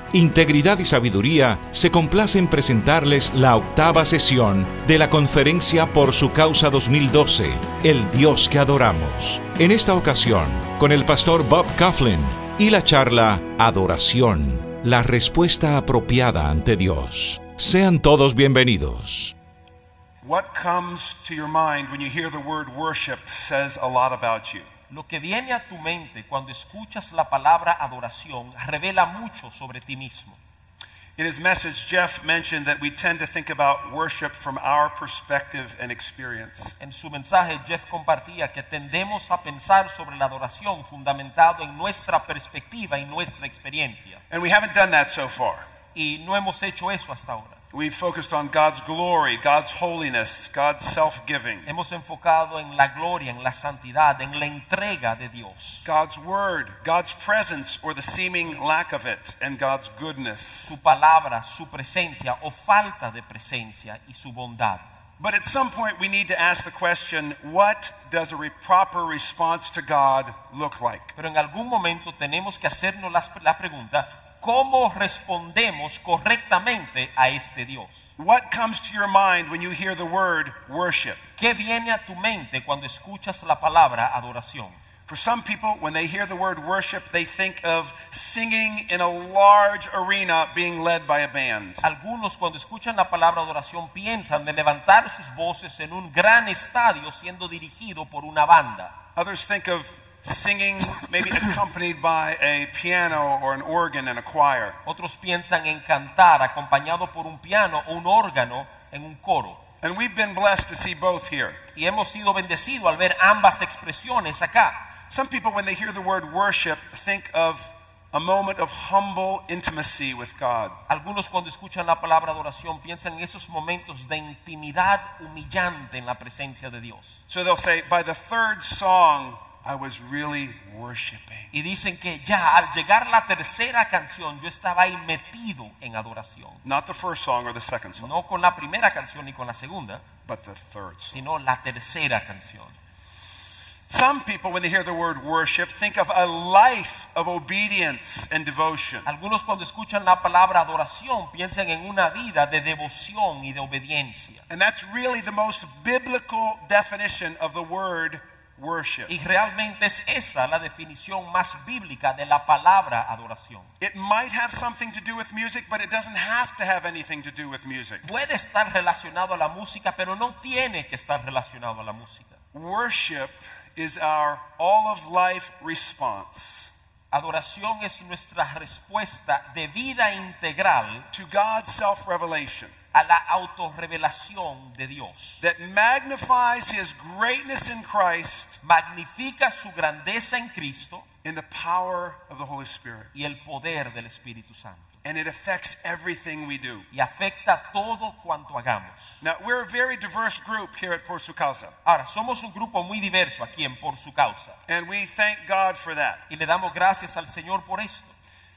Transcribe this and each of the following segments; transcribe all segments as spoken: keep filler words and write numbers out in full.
Integridad y Sabiduría se complace en presentarles la octava sesión de la Conferencia Por Su Causa dos mil doce, El Dios que Adoramos. En esta ocasión, con el pastor Bob Coughlin y la charla Adoración, la respuesta apropiada ante Dios. Sean todos bienvenidos. What comes to your mind when you hear the word worship says a lot about you. Lo que viene a tu mente cuando escuchas la palabra adoración revela mucho sobre ti mismo. In his message, Jeff mentioned that we tend to think about worship from our perspective and experience. En su mensaje, Jeff compartía que tendemos a pensar sobre la adoración fundamentado en nuestra perspectiva y nuestra experiencia. And we haven't done that so far. Y no hemos hecho eso hasta ahora. We've focused on God's glory, God's holiness, God's self-giving. Hemos enfocado en la gloria, en la santidad, en la entrega de Dios. God's word, God's presence or the seeming lack of it, and God's goodness. Su palabra, su presencia o falta de presencia y su bondad. But at some point we need to ask the question, what does a re- proper response to God look like? Pero en algún momento tenemos que hacernos la, la pregunta, ¿cómo respondemos correctamente a este Dios? What comes to your mind when you hear the word worship? ¿Qué viene a tu mente cuando escuchas la palabra adoración? For some people, when they hear the word worship, they think of singing in a large arena being led by a band. Algunos cuando escuchan la palabra adoración piensan de levantar sus voces en un gran estadio siendo dirigido por una banda. Others think of singing maybe accompanied by a piano or an organ and a choir. Otros piensan en cantar acompañado por un piano o un órgano en un coro. And we've been blessed to see both here. Y hemos sido bendecidos al ver ambas expresiones acá. Some people, when they hear the word worship, think of a moment of humble intimacy with God. Algunos cuando escuchan la palabra adoración piensan en esos momentos de intimidad humillante en la presencia de Dios. So they'll say, by the third song, I was really worshiping. Y dicen que ya al llegar la tercera canción yo estaba ahí metido en adoración. Not the first song or the second song, No con la primera canción ni con la segunda, but the third song. sino la tercera canción. Some people, when they hear the word worship, think of a life of obedience and devotion. Algunos cuando escuchan la palabra adoración piensan en una vida de devoción y de obediencia. And that's really the most biblical definition of the word worship. Y realmente es esa la definición más bíblica de la palabra adoración. It might have something to do with music, but it doesn't have to have anything to do with music. Puede estar relacionado a la música, pero no tiene que estar relacionado a la música. Worship is our all of life response Adoración es nuestra respuesta de vida integral to God's self-revelation a la autorrevelación de Dios. that magnifies his greatness in Christ Magnifica su grandeza en Cristo in the power of the Holy Spirit. y el poder del Espíritu Santo. And it affects everything we do. Y afecta todo cuanto hagamos. Now, we're a very diverse group here at Por Su Causa, Ahora, somos un grupo muy diverso aquí en Por Su Causa. and we thank God for that. Y le damos gracias al Señor por esto.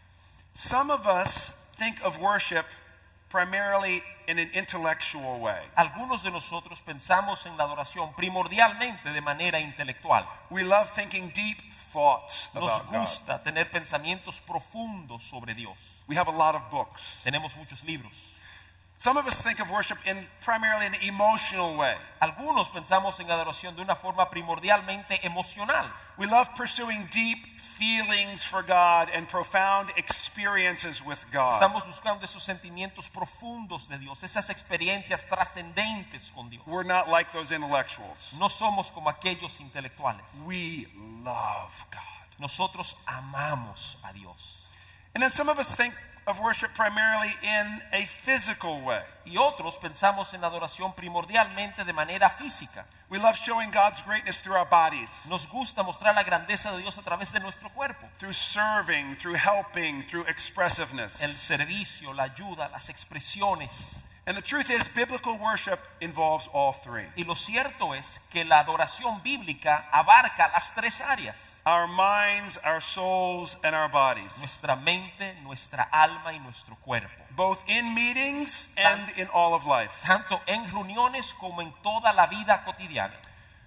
Some of us think of worship primarily in an intellectual way. Algunos de nosotros pensamos en la adoración primordialmente de manera intelectual. We love thinking deep thoughts Nos about God. gusta tener pensamientos profundos sobre Dios. We have a lot of books. Tenemos muchos libros. Some of us think of worship in primarily an emotional way. Algunos pensamos en adoración de una forma primordialmente emocional. We love pursuing deep feelings for God and profound experiences with God. Estamos buscando esos sentimientos profundos de Dios, esas experiencias trascendentes con Dios. We're not like those intellectuals. No somos como aquellos intelectuales. We love God. Nosotros amamos a Dios. And then some of us think of worship primarily in a physical way. Y otros pensamos en adoración primordialmente de manera física. We love showing God's greatness through our bodies, Nos gusta mostrar la grandeza de Dios a través de nuestro cuerpo. through serving, through helping, through expressiveness. El servicio, la ayuda, las expresiones. And the truth is, biblical worship involves all three. Y lo cierto es que la adoración bíblica abarca las tres áreas. Our minds, our souls, and our bodies. Nuestra mente, nuestra alma y nuestro cuerpo. Both in meetings and in all of life. Tanto en reuniones como en toda la vida cotidiana.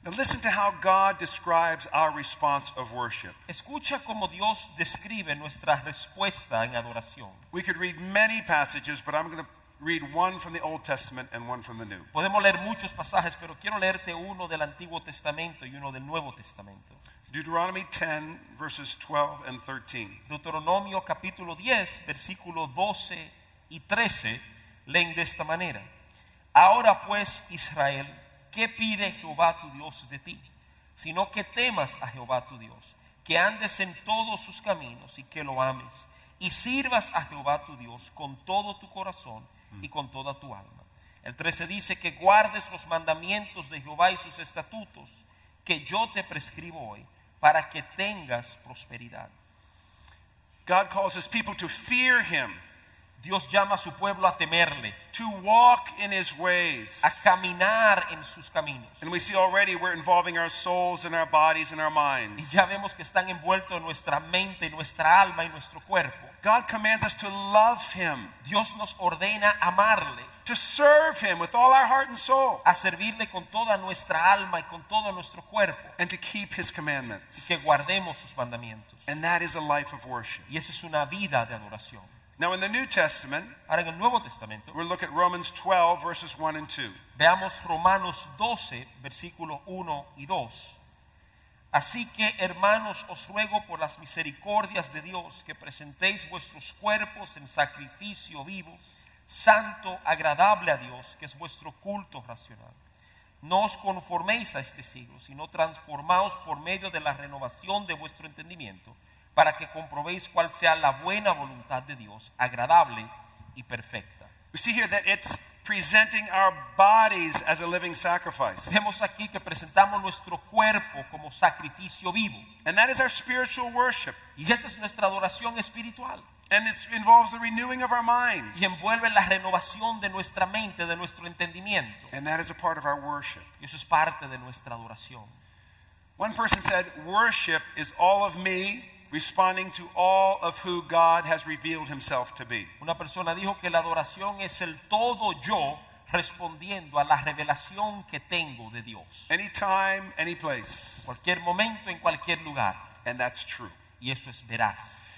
Now listen to how God describes our response of worship. Escucha cómo Dios describe nuestra respuesta en adoración. We could read many passages, but I'm going to read one from the Old Testament and one from the New. Podemos leer muchos pasajes, pero quiero leerte uno del Antiguo Testamento y uno del Nuevo Testamento. Deuteronomy ten, verses twelve and thirteen. Deuteronomio capítulo diez, versículo doce y trece, leen de esta manera. Ahora pues, Israel, ¿qué pide Jehová tu Dios de ti? Sino que temas a Jehová tu Dios, que andes en todos sus caminos y que lo ames, y sirvas a Jehová tu Dios con todo tu corazón y con toda tu alma. El trece dice que guardes los mandamientos de Jehová y sus estatutos, que yo te prescribo hoy, para que tengas prosperidad. God calls his people to fear him, Dios llama a su pueblo a temerle, to walk in his ways. a caminar en sus caminos. And we see already we're involving our souls and our bodies and our minds. Y ya vemos que están envueltos en nuestra mente, nuestra alma y nuestro cuerpo. God commands us to love him, Dios nos ordena amarle, to serve him with all our heart and soul, a servirle con toda nuestra alma y con todo nuestro cuerpo, and to keep his y commandments. que guardemos sus mandamientos. And that is a life of worship. Y esa es una vida de adoración. Now in the New Testament, Ahora en el Nuevo Testamento, we'll look at Romans twelve, verses one and two. veamos Romanos doce, versículos uno y dos. Así que, hermanos, os ruego por las misericordias de Dios que presentéis vuestros cuerpos en sacrificio vivo, santo, agradable a Dios, que es vuestro culto racional. No os conforméis a este siglo, sino transformaos por medio de la renovación de vuestro entendimiento, para que comprobéis cuál sea la buena voluntad de Dios, agradable y perfecta. We see here that it's presenting our bodies as a living sacrifice. Vemos aquí que presentamos nuestro cuerpo como sacrificio vivo. And that is our spiritual worship. Y esa es nuestra adoración espiritual. And it involves the renewing of our minds. Y envuelve la renovación de nuestra mente, de nuestro entendimiento. And that is a part of our worship. Y eso es parte de nuestra adoración. One person said, worship is all of me responding to all of who God has revealed himself to be. Una persona dijo que la adoración es el todo yo respondiendo a la revelación que tengo de Dios. Anytime, any place. En cualquier momento, en cualquier lugar. And that's true. Y eso es veraz.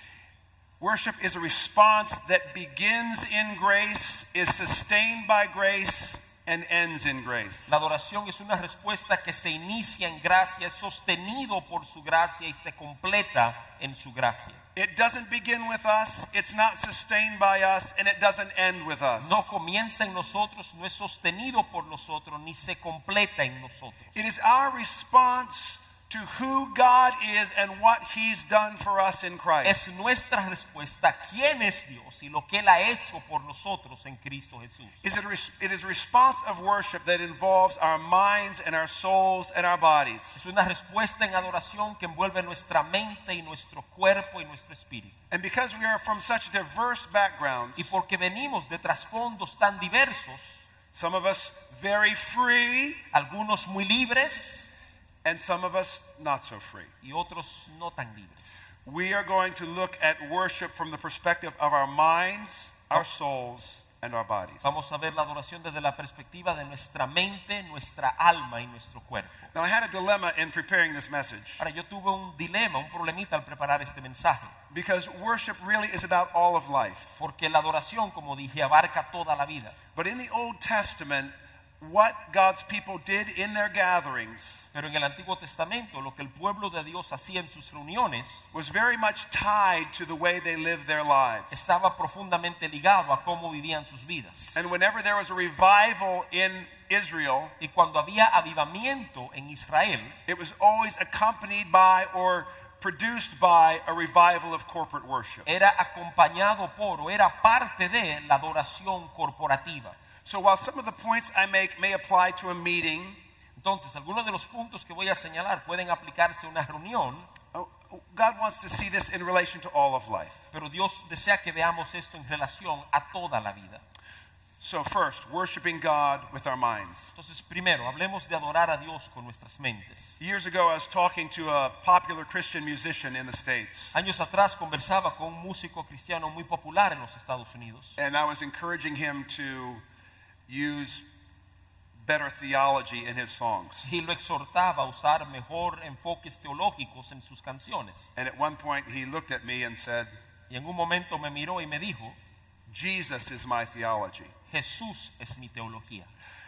Worship is a response that begins in grace, is sustained by grace, and ends in grace. La adoración es una respuesta que se inicia en gracia, es sostenido por su gracia y se completa en su gracia. It doesn't begin with us, it's not sustained by us, and it doesn't end with us. No comienza en nosotros, no es sostenido por nosotros, ni se completa en nosotros. It is our response to who God is and what he's done for us in Christ. Es nuestra respuesta a quién es Dios y lo que él ha hecho por nosotros en Cristo Jesús. Is it, a res- it is a response of worship that involves our minds and our souls and our bodies. Es una respuesta en adoración que envuelve nuestra mente y nuestro cuerpo y nuestro espíritu. And because we are from such diverse backgrounds, Y porque venimos de trasfondos tan diversos, some of us very free algunos muy libres and some of us not so free, y otros no tan libres. we are going to look at worship from the perspective of our minds, our souls, and our bodies. Vamos a ver la adoración desde la perspectiva de nuestra mente, nuestra alma y nuestro cuerpo. Now I had a dilemma in preparing this message Ahora yo tuve un dilema, un problemita al preparar este mensaje, because worship really is about all of life. porque la adoración, como dije, abarca toda la vida. But in the Old Testament, what God's people did in their gatherings Pero en el Antiguo Testamento, lo que el pueblo de Dios hacía en sus reuniones was very much tied to the way they lived their lives. estaba profundamente ligado a cómo vivían sus vidas. And whenever there was a revival in Israel, Y cuando había avivamiento en Israel, it was always accompanied by or produced by a revival of corporate worship. era acompañado por o era parte de la adoración corporativa. So while some of the points I make may apply to a meeting, Entonces, algunos de los puntos que voy a señalar pueden aplicarse a una reunión, oh, God wants to see this in relation to all of life. pero Dios desea que veamos esto en relación a toda la vida. So first, worshiping God with our minds. Entonces, primero, hablemos de adorar a Dios con nuestras mentes. Years ago, I was talking to a popular Christian musician in the States, Años atrás conversaba con un músico cristiano muy popular en los Estados Unidos and I was encouraging him to use better theology in his songs. y lo exhortaba a usar mejor enfoques teológicos en sus canciones. And at one point he looked at me and said, Y en un momento me miró y me dijo, Jesus is my theology. Jesús es mi teología.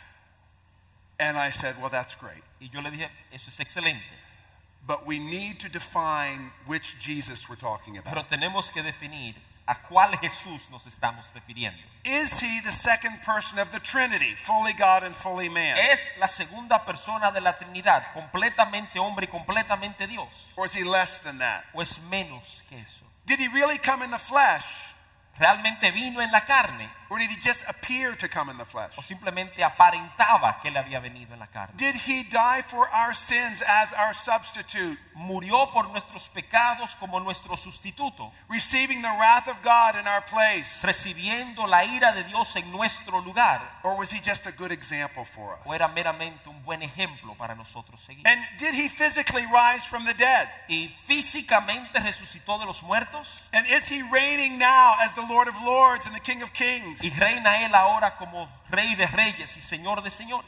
And I said, well, that's great. Y yo le dije, eso es excelente, But we need to define which Jesus we're talking pero about. tenemos que definir a cuál Jesús nos estamos refiriendo. Is he the second person of the Trinity, fully God and fully man? ¿Es la segunda persona de la Trinidad, completamente hombre y completamente Dios? Or is he less than that? ¿O es menos que eso? Did he really come in the flesh? ¿Realmente vino en la carne? Or did he just appear to come in the flesh? ¿O simplemente aparentaba que él había venido en la carne? Did he die for our sins as our substitute, Murió por nuestros pecados como nuestro sustituto, receiving the wrath of God in our place? recibiendo la ira de Dios en nuestro lugar? Or was he just a good example for ¿O us? era meramente un buen ejemplo para nosotros seguir? And did he physically rise from the dead? ¿Y físicamente resucitó de los muertos? And is he reigning now as the Lord of Lords and the King of Kings? ¿Y reina él ahora como Rey de Reyes y Señor de Señores?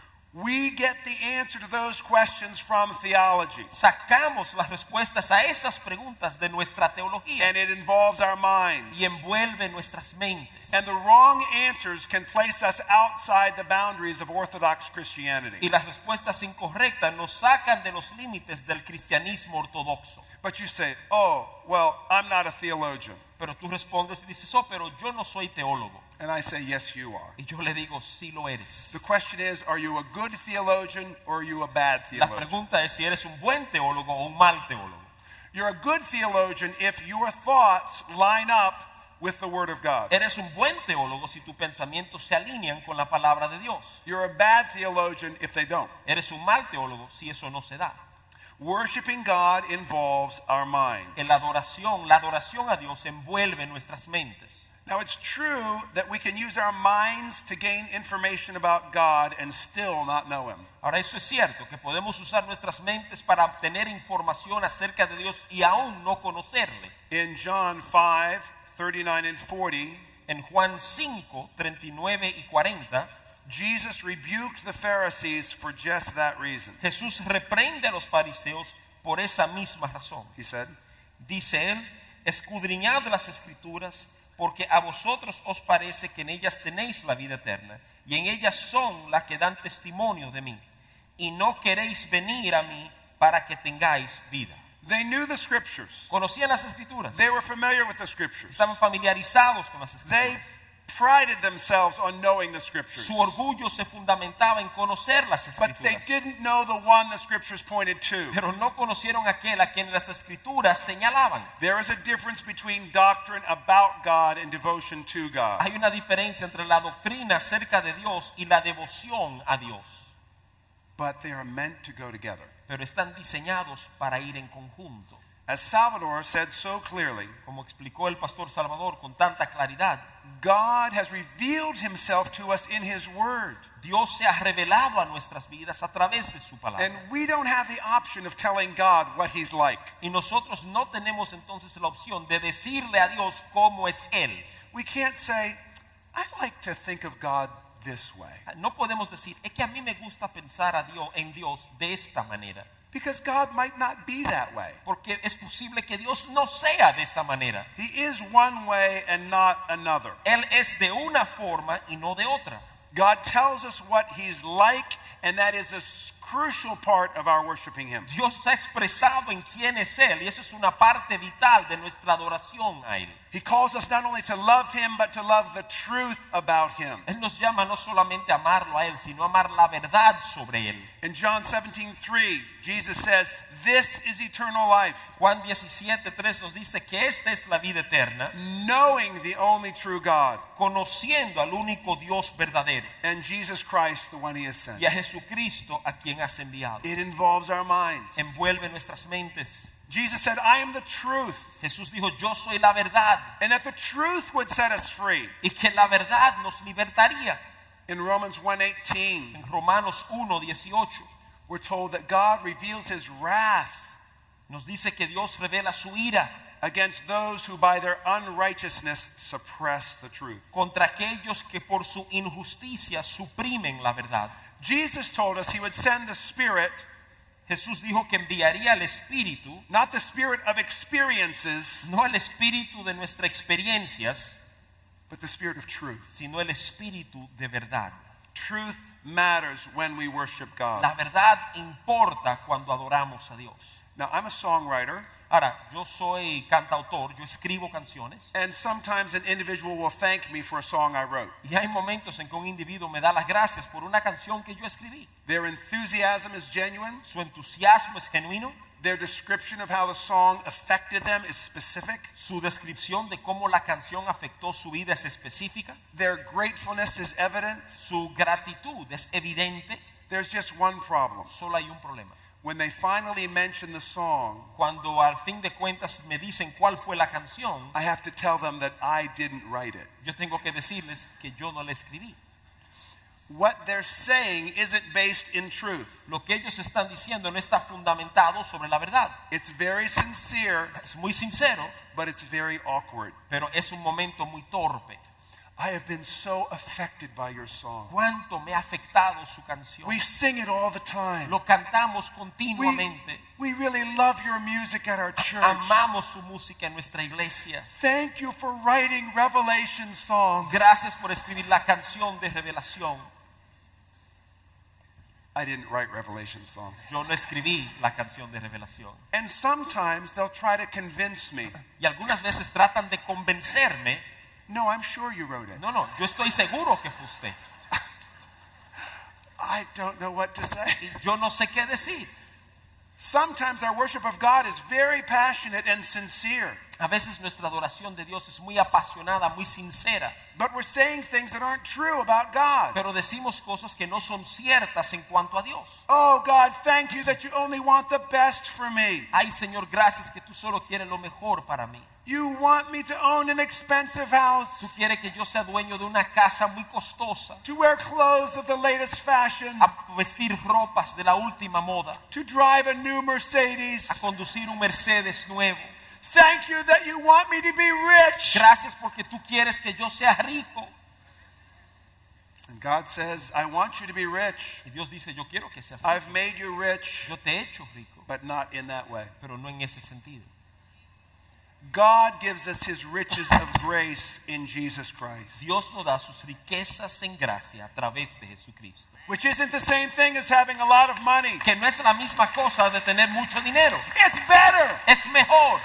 We get the answer to those questions from theology. Sacamos las respuestas a esas preguntas de nuestra teología And it involves our minds. y envuelve nuestras mentes. And the wrong answers can place us outside the boundaries of Orthodox Christianity. Y las respuestas incorrectas nos sacan de los límites del cristianismo ortodoxo. But you say, oh, well, I'm not a theologian. Pero tú respondes y dices, oh, pero yo no soy teólogo. And I say, yes, you are. Y yo le digo, sí lo eres. The question is, are you a good theologian or are you a bad La theologian? pregunta es si eres un buen teólogo o un mal teólogo. You're a good theologian if your thoughts line up with the Word of God. Eres un buen teólogo si tus pensamientos se alinean con la palabra de Dios. You're a bad theologian if they don't. Eres un mal teólogo si eso no se da. Worshiping God involves our minds. En la adoración, la adoración a Dios envuelve nuestras mentes. Now, it's true that we can use our minds to gain information about God and still not know Him. Ahora, eso es cierto, que podemos usar nuestras mentes para obtener información acerca de Dios y aún no conocerle. In John five, thirty-nine and forty, En Juan cinco, treinta y nueve y cuarenta, Jesus rebuked the Pharisees for just that reason. Jesús reprende a los fariseos por esa misma razón. He said, Dice él, escudriñad las escrituras, porque a vosotros os parece que en ellas tenéis la vida eterna, y en ellas son las que dan testimonio de mí, y no queréis venir a mí para que tengáis vida. they knew the Scriptures. Conocían las escrituras, They were familiar with the Scriptures. estaban familiarizados con las They escrituras. prided themselves on knowing the Scriptures. Su orgullo se fundamentaba en conocer las But they escrituras, didn't know the one the Scriptures pointed to. pero no conocieron aquel a quien las escrituras señalaban. There is a difference between doctrine about God and devotion to God. Hay una diferencia entre la doctrina acerca de Dios y la devoción a Dios, But they are meant to go together. pero están diseñados para ir en conjunto. As Salvador said so clearly, Como explicó el pastor Salvador con tanta claridad, God has revealed Himself to us in His Word. Dios se ha revelado a nuestras vidas a través de su palabra. And we don't have the option of telling God what He's like. Y nosotros no tenemos entonces la opción de decirle a Dios cómo es Él. We can't say, I like to think of God this way. No podemos decir, es que a mí me gusta pensar a Dios, en Dios de esta manera. Because God might not be that way. Porque es posible que Dios no sea de esa manera. He is one way and not another. Él es de una forma y no de otra. God tells us what He's like, and that is a crucial part of our worshiping Him. Dios ha expresado en quién es Él y eso es una parte vital de nuestra adoración a Él. He calls us not only to love Him, but to love the truth about Him. Él nos llama no solamente a amarlo a Él, sino a amar la verdad sobre Él. In John seventeen three, Jesus says, this is eternal life, Juan diecisiete tres nos dice que esta es la vida eterna, knowing the only true God, conociendo al único Dios verdadero and Jesus Christ, the one He has sent. y a Jesucristo a quien has enviado. It involves our minds. Envuelve nuestras mentes. Jesus said, I am the truth, Jesús dijo, yo soy la verdad, and that the truth would set us free. y que la verdad nos libertaría. In Romans one eighteen, En Romanos uno dieciocho we're told that God reveals His wrath nos dice que Dios revela su ira against those who by their unrighteousness suppress the truth. contra aquellos que por su injusticia suprimen la verdad. Jesus told us he would send the Spirit, Jesús dijo que enviaría el Espíritu, not the spirit of experiences, no el Espíritu de nuestras experiencias, but the Spirit of truth. sino el Espíritu de verdad. Truth matters when we worship God. La verdad importa cuando adoramos a Dios. Now, I'm a songwriter, Ahora, yo soy cantautor, yo escribo canciones, and sometimes an individual will thank me for a song I wrote. y hay momentos en que un individuo me da las gracias por una canción que yo escribí. Their enthusiasm is genuine. Su entusiasmo es genuino, Their description of how the song affected them is specific. su descripción de cómo la canción afectó su vida es específica, Their gratefulness is evident. su gratitud es evidente. There's just one problem. Solo hay un problema. When they finally mention the song, Cuando al fin de cuentas me dicen cuál fue la canción, I have to tell them that I didn't write it. yo tengo que decirles que yo no la escribí. What they're saying isn't based in truth. Lo que ellos están diciendo no está fundamentado sobre la verdad. It's very sincere, Es muy sincero, but it's very awkward. pero es un momento muy torpe. I have been so affected by your song. ¿Cuánto me ha afectado su canción? We sing it all the time. Lo cantamos We, continuamente. we really love your music at our church. Amamos su música en nuestra iglesia. Thank you for writing Revelation songs. Gracias por escribir la canción de revelación. I didn't write Revelation songs. Yo no escribí la canción de revelación. And sometimes they'll try to convince me. Y algunas veces tratan de convencerme. No, I'm sure you wrote it. No, no, yo estoy seguro que fue usted. I don't know what to say. Y yo no sé qué decir. Sometimes our worship of God is very passionate and sincere. A veces nuestra adoración de Dios es muy apasionada, muy sincera. But we're saying things that aren't true about God. Pero decimos cosas que no son ciertas en cuanto a Dios. Oh, God, thank you that you only want the best for me. Ay, Señor, gracias que tú solo quieres lo mejor para mí. You want me to own an expensive house, Tú quieres que yo sea dueño de una casa muy costosa, to wear clothes of the latest fashion, a vestir ropas de la última moda, to drive a new Mercedes. a conducir un Mercedes nuevo. Thank you that you want me to be rich. Gracias porque tú quieres que yo sea rico. And God says, I want you to be rich. Y Dios dice, yo quiero que seas I've rico. made you rich, Yo te he hecho rico, but not in that way. pero no en ese sentido. God gives us his riches of grace in Jesus Christ, Dios nos da sus riquezas en gracia a través de Jesucristo. which isn't the same thing as having a lot of money. Que no es la misma cosa de tener mucho dinero. It's better. Es mejor.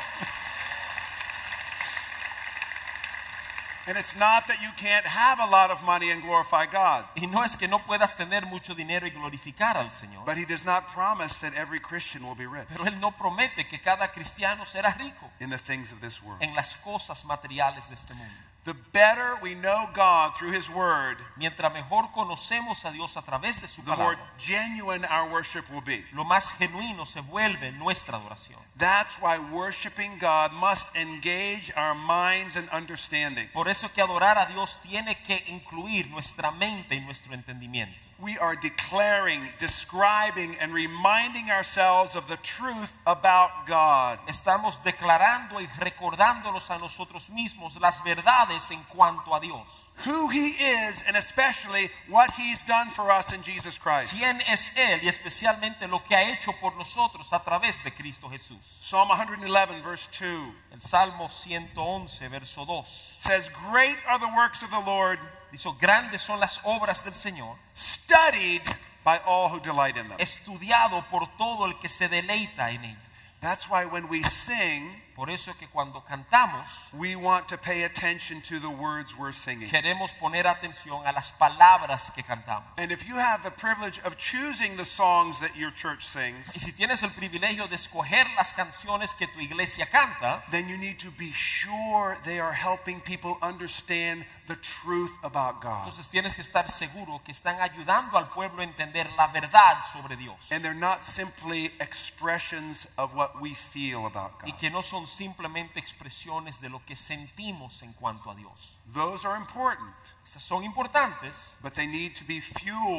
And it's not that you can't have a lot of money and glorify God. Y no es que no puedas tener mucho dinero y glorificar al Señor. But he does not promise that every Christian will be rich Pero Él no promete que cada cristiano será rico in the things of this world. en las cosas materiales de este mundo. The better we know God through his word, Mientras mejor conocemos a Dios a través de su the more palabra, genuine our worship will be. lo más genuino se vuelve nuestra adoración. That's why worshiping God must engage our minds and understanding. Por eso que adorar a Dios tiene que incluir nuestra mente y nuestro entendimiento. We are declaring, describing, and reminding ourselves of the truth about God. Estamos declarando y recordándonos a nosotros mismos las verdades en cuanto a Dios. Who he is, and especially what he's done for us in Jesus Christ. ¿Quién es Él? Y especialmente lo que ha hecho por nosotros a través de Cristo Jesús. Psalm one eleven, verse two El Salmo ciento once, verso dos. says, Great are the works of the Lord, Dice, grandes son las obras del Señor, studied by all who delight in them. estudiado por todo el que se deleita en él. That's why when we sing, Por eso es que cuando cantamos, we want to pay attention to the words we're singing. queremos poner atención a las palabras que cantamos. And if you have the privilege of choosing the songs that your church sings, Y si tienes el privilegio de escoger las canciones que tu iglesia canta, then you need to be sure they are helping people understand the truth about God. entonces tienes que estar seguro que están ayudando al pueblo a entender la verdad sobre Dios. And they're not simply expressions of what we feel about Y God. que no son simplemente expresiones de lo que sentimos en cuanto a Dios. Those are important, Esas son importantes, but they need to be fueled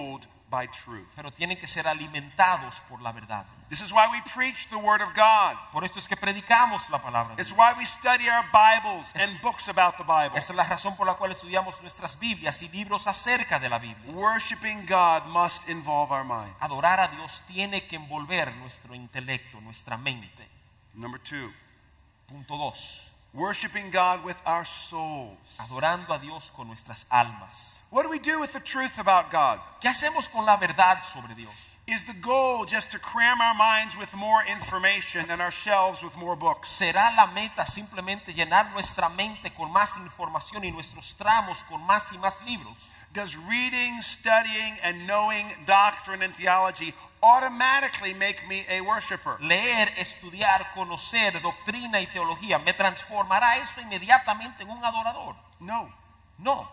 by truth. pero tienen que ser alimentados por la verdad. This is why we preach the Word of God. Por esto es que predicamos la palabra de It's Dios. why we study our Bibles and books about the Bible. Esa es la razón por la cual estudiamos nuestras Biblias y libros acerca de la Biblia. Worshiping God must involve our mind. Adorar a Dios tiene que envolver nuestro intelecto, nuestra mente. Number two, Punto dos. worshiping God with our souls. Adorando a Dios con nuestras almas. What do we do with the truth about God? ¿Qué hacemos con la verdad sobre Dios? Is the goal just to cram our minds with more information and our shelves with more books? ¿Será la meta simplemente llenar nuestra mente con más información y nuestros tramos con más y más libros? Does reading, studying, and knowing doctrine and theology automatically make me a worshiper? Leer, estudiar, conocer doctrina y teología, ¿me transformará eso inmediatamente en un adorador? No, No,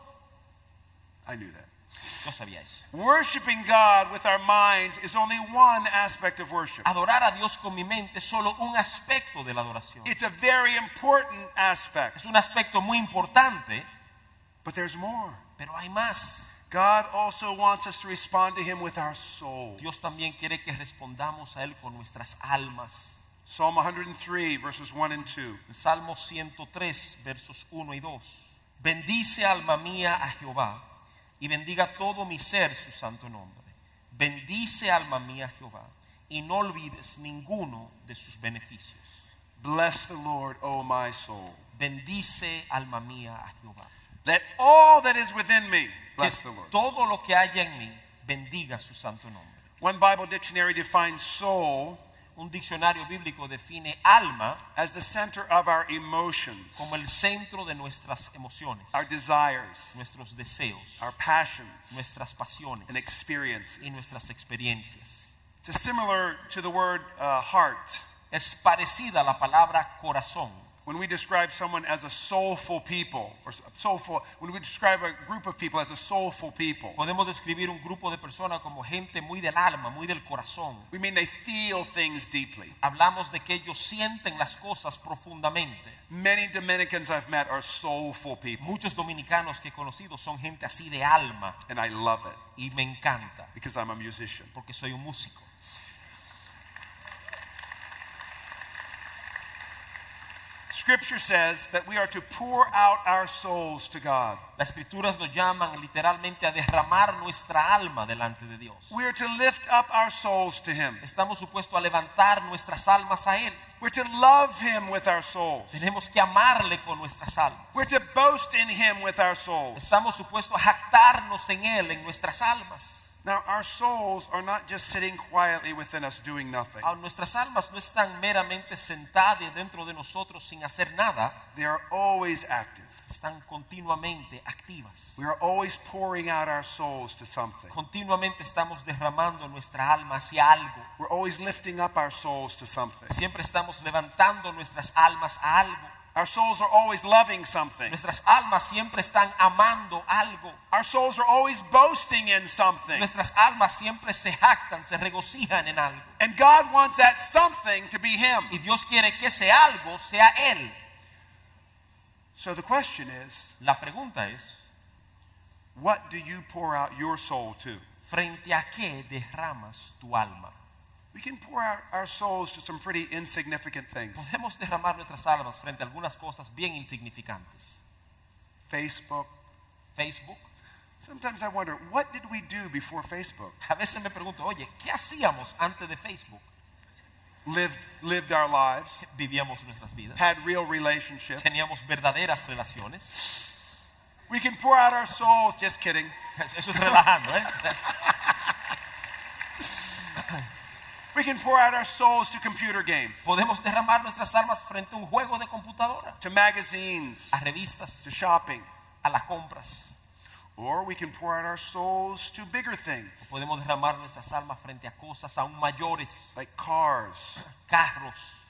I knew that. yo sabía eso. Worshiping God with our minds is only one aspect of worship. Adorar a Dios con mi mente es solo un aspecto de la adoración. It's a very important aspect, Es un aspecto muy importante, but there's more. pero hay más. God also wants us to respond to Him with our soul. Dios también quiere que respondamos a Él con nuestras almas. Psalm one hundred three, verses one and two. El Salmo ciento tres, versos uno y dos. Bendice, alma mía, a Jehová, y bendiga todo mi ser su santo nombre. Bendice, alma mía, a Jehová, y no olvides ninguno de sus beneficios. Bless the Lord, O my soul. Bendice, alma mía, a Jehová. Let all that is within me Que bless the Lord. todo lo que haya en mí bendiga su santo nombre. One Bible dictionary defines soul Un diccionario bíblico define alma as the center of our emotions, como el centro de nuestras emociones, our desires, nuestros deseos, our passions, nuestras pasiones and experiences. y nuestras experiencias. It's similar to the word uh, heart. Es parecida a la palabra corazón. When we describe someone as a soulful people, or soulful, when we describe a group of people as a soulful people, Podemos describir un grupo de personas como gente muy del alma, muy del corazón. we mean they feel things deeply. Hablamos de que ellos sienten las cosas profundamente. Many Dominicans I've met are soulful people, Muchos dominicanos que he conocido son gente así de alma and I love it y me encanta because I'm a musician. porque soy un músico. Scripture says that we are to pour out our souls to God. Las escrituras nos llaman literalmente a derramar nuestra alma delante de Dios. We are to lift up our souls to Him. Estamos supuestos a levantar nuestras almas a Él. We're to love Him with our souls. Tenemos que amarle con nuestras almas. We're to boast in Him with our souls. Estamos supuestos a jactarnos en Él, en nuestras almas. Now, our souls are not just sitting quietly within us doing nothing. Ah, nuestras almas no están meramente sentadas dentro de nosotros sin hacer nada. They are always active. Están continuamente activas. We are always pouring out our souls to something. Continuamente estamos derramando nuestra alma hacia algo. We're always lifting up our souls to something. Siempre estamos levantando nuestras almas a algo. Our souls are always loving something. Nuestras almas siempre están amando algo. Our souls are always boasting in something. Nuestras almas siempre se jactan, se regocijan en algo. And God wants that something to be Him. Y Dios quiere que ese algo sea Él. So the question is, La pregunta es, what do you pour out your soul to? ¿frente a qué derramas tu alma? We can pour out our souls to some pretty insignificant things. Podemos derramar nuestras almas frente a algunas cosas bien insignificantes. Facebook. Facebook. Sometimes I wonder, what did we do before Facebook? A veces me pregunto, oye, ¿qué hacíamos antes de Facebook? Lived, lived our lives, Vivíamos nuestras vidas. had real relationships. Teníamos verdaderas relaciones. We can pour out our souls, just kidding. Eso es relajando, ¿eh? We can pour out our souls to computer games, Podemos derramar nuestras almas frente a un juego de computadora, to magazines, a revistas, to shopping. a las compras. Or we can pour out our souls to bigger things, Podemos derramar nuestras almas frente a cosas aún mayores, like cars, carros,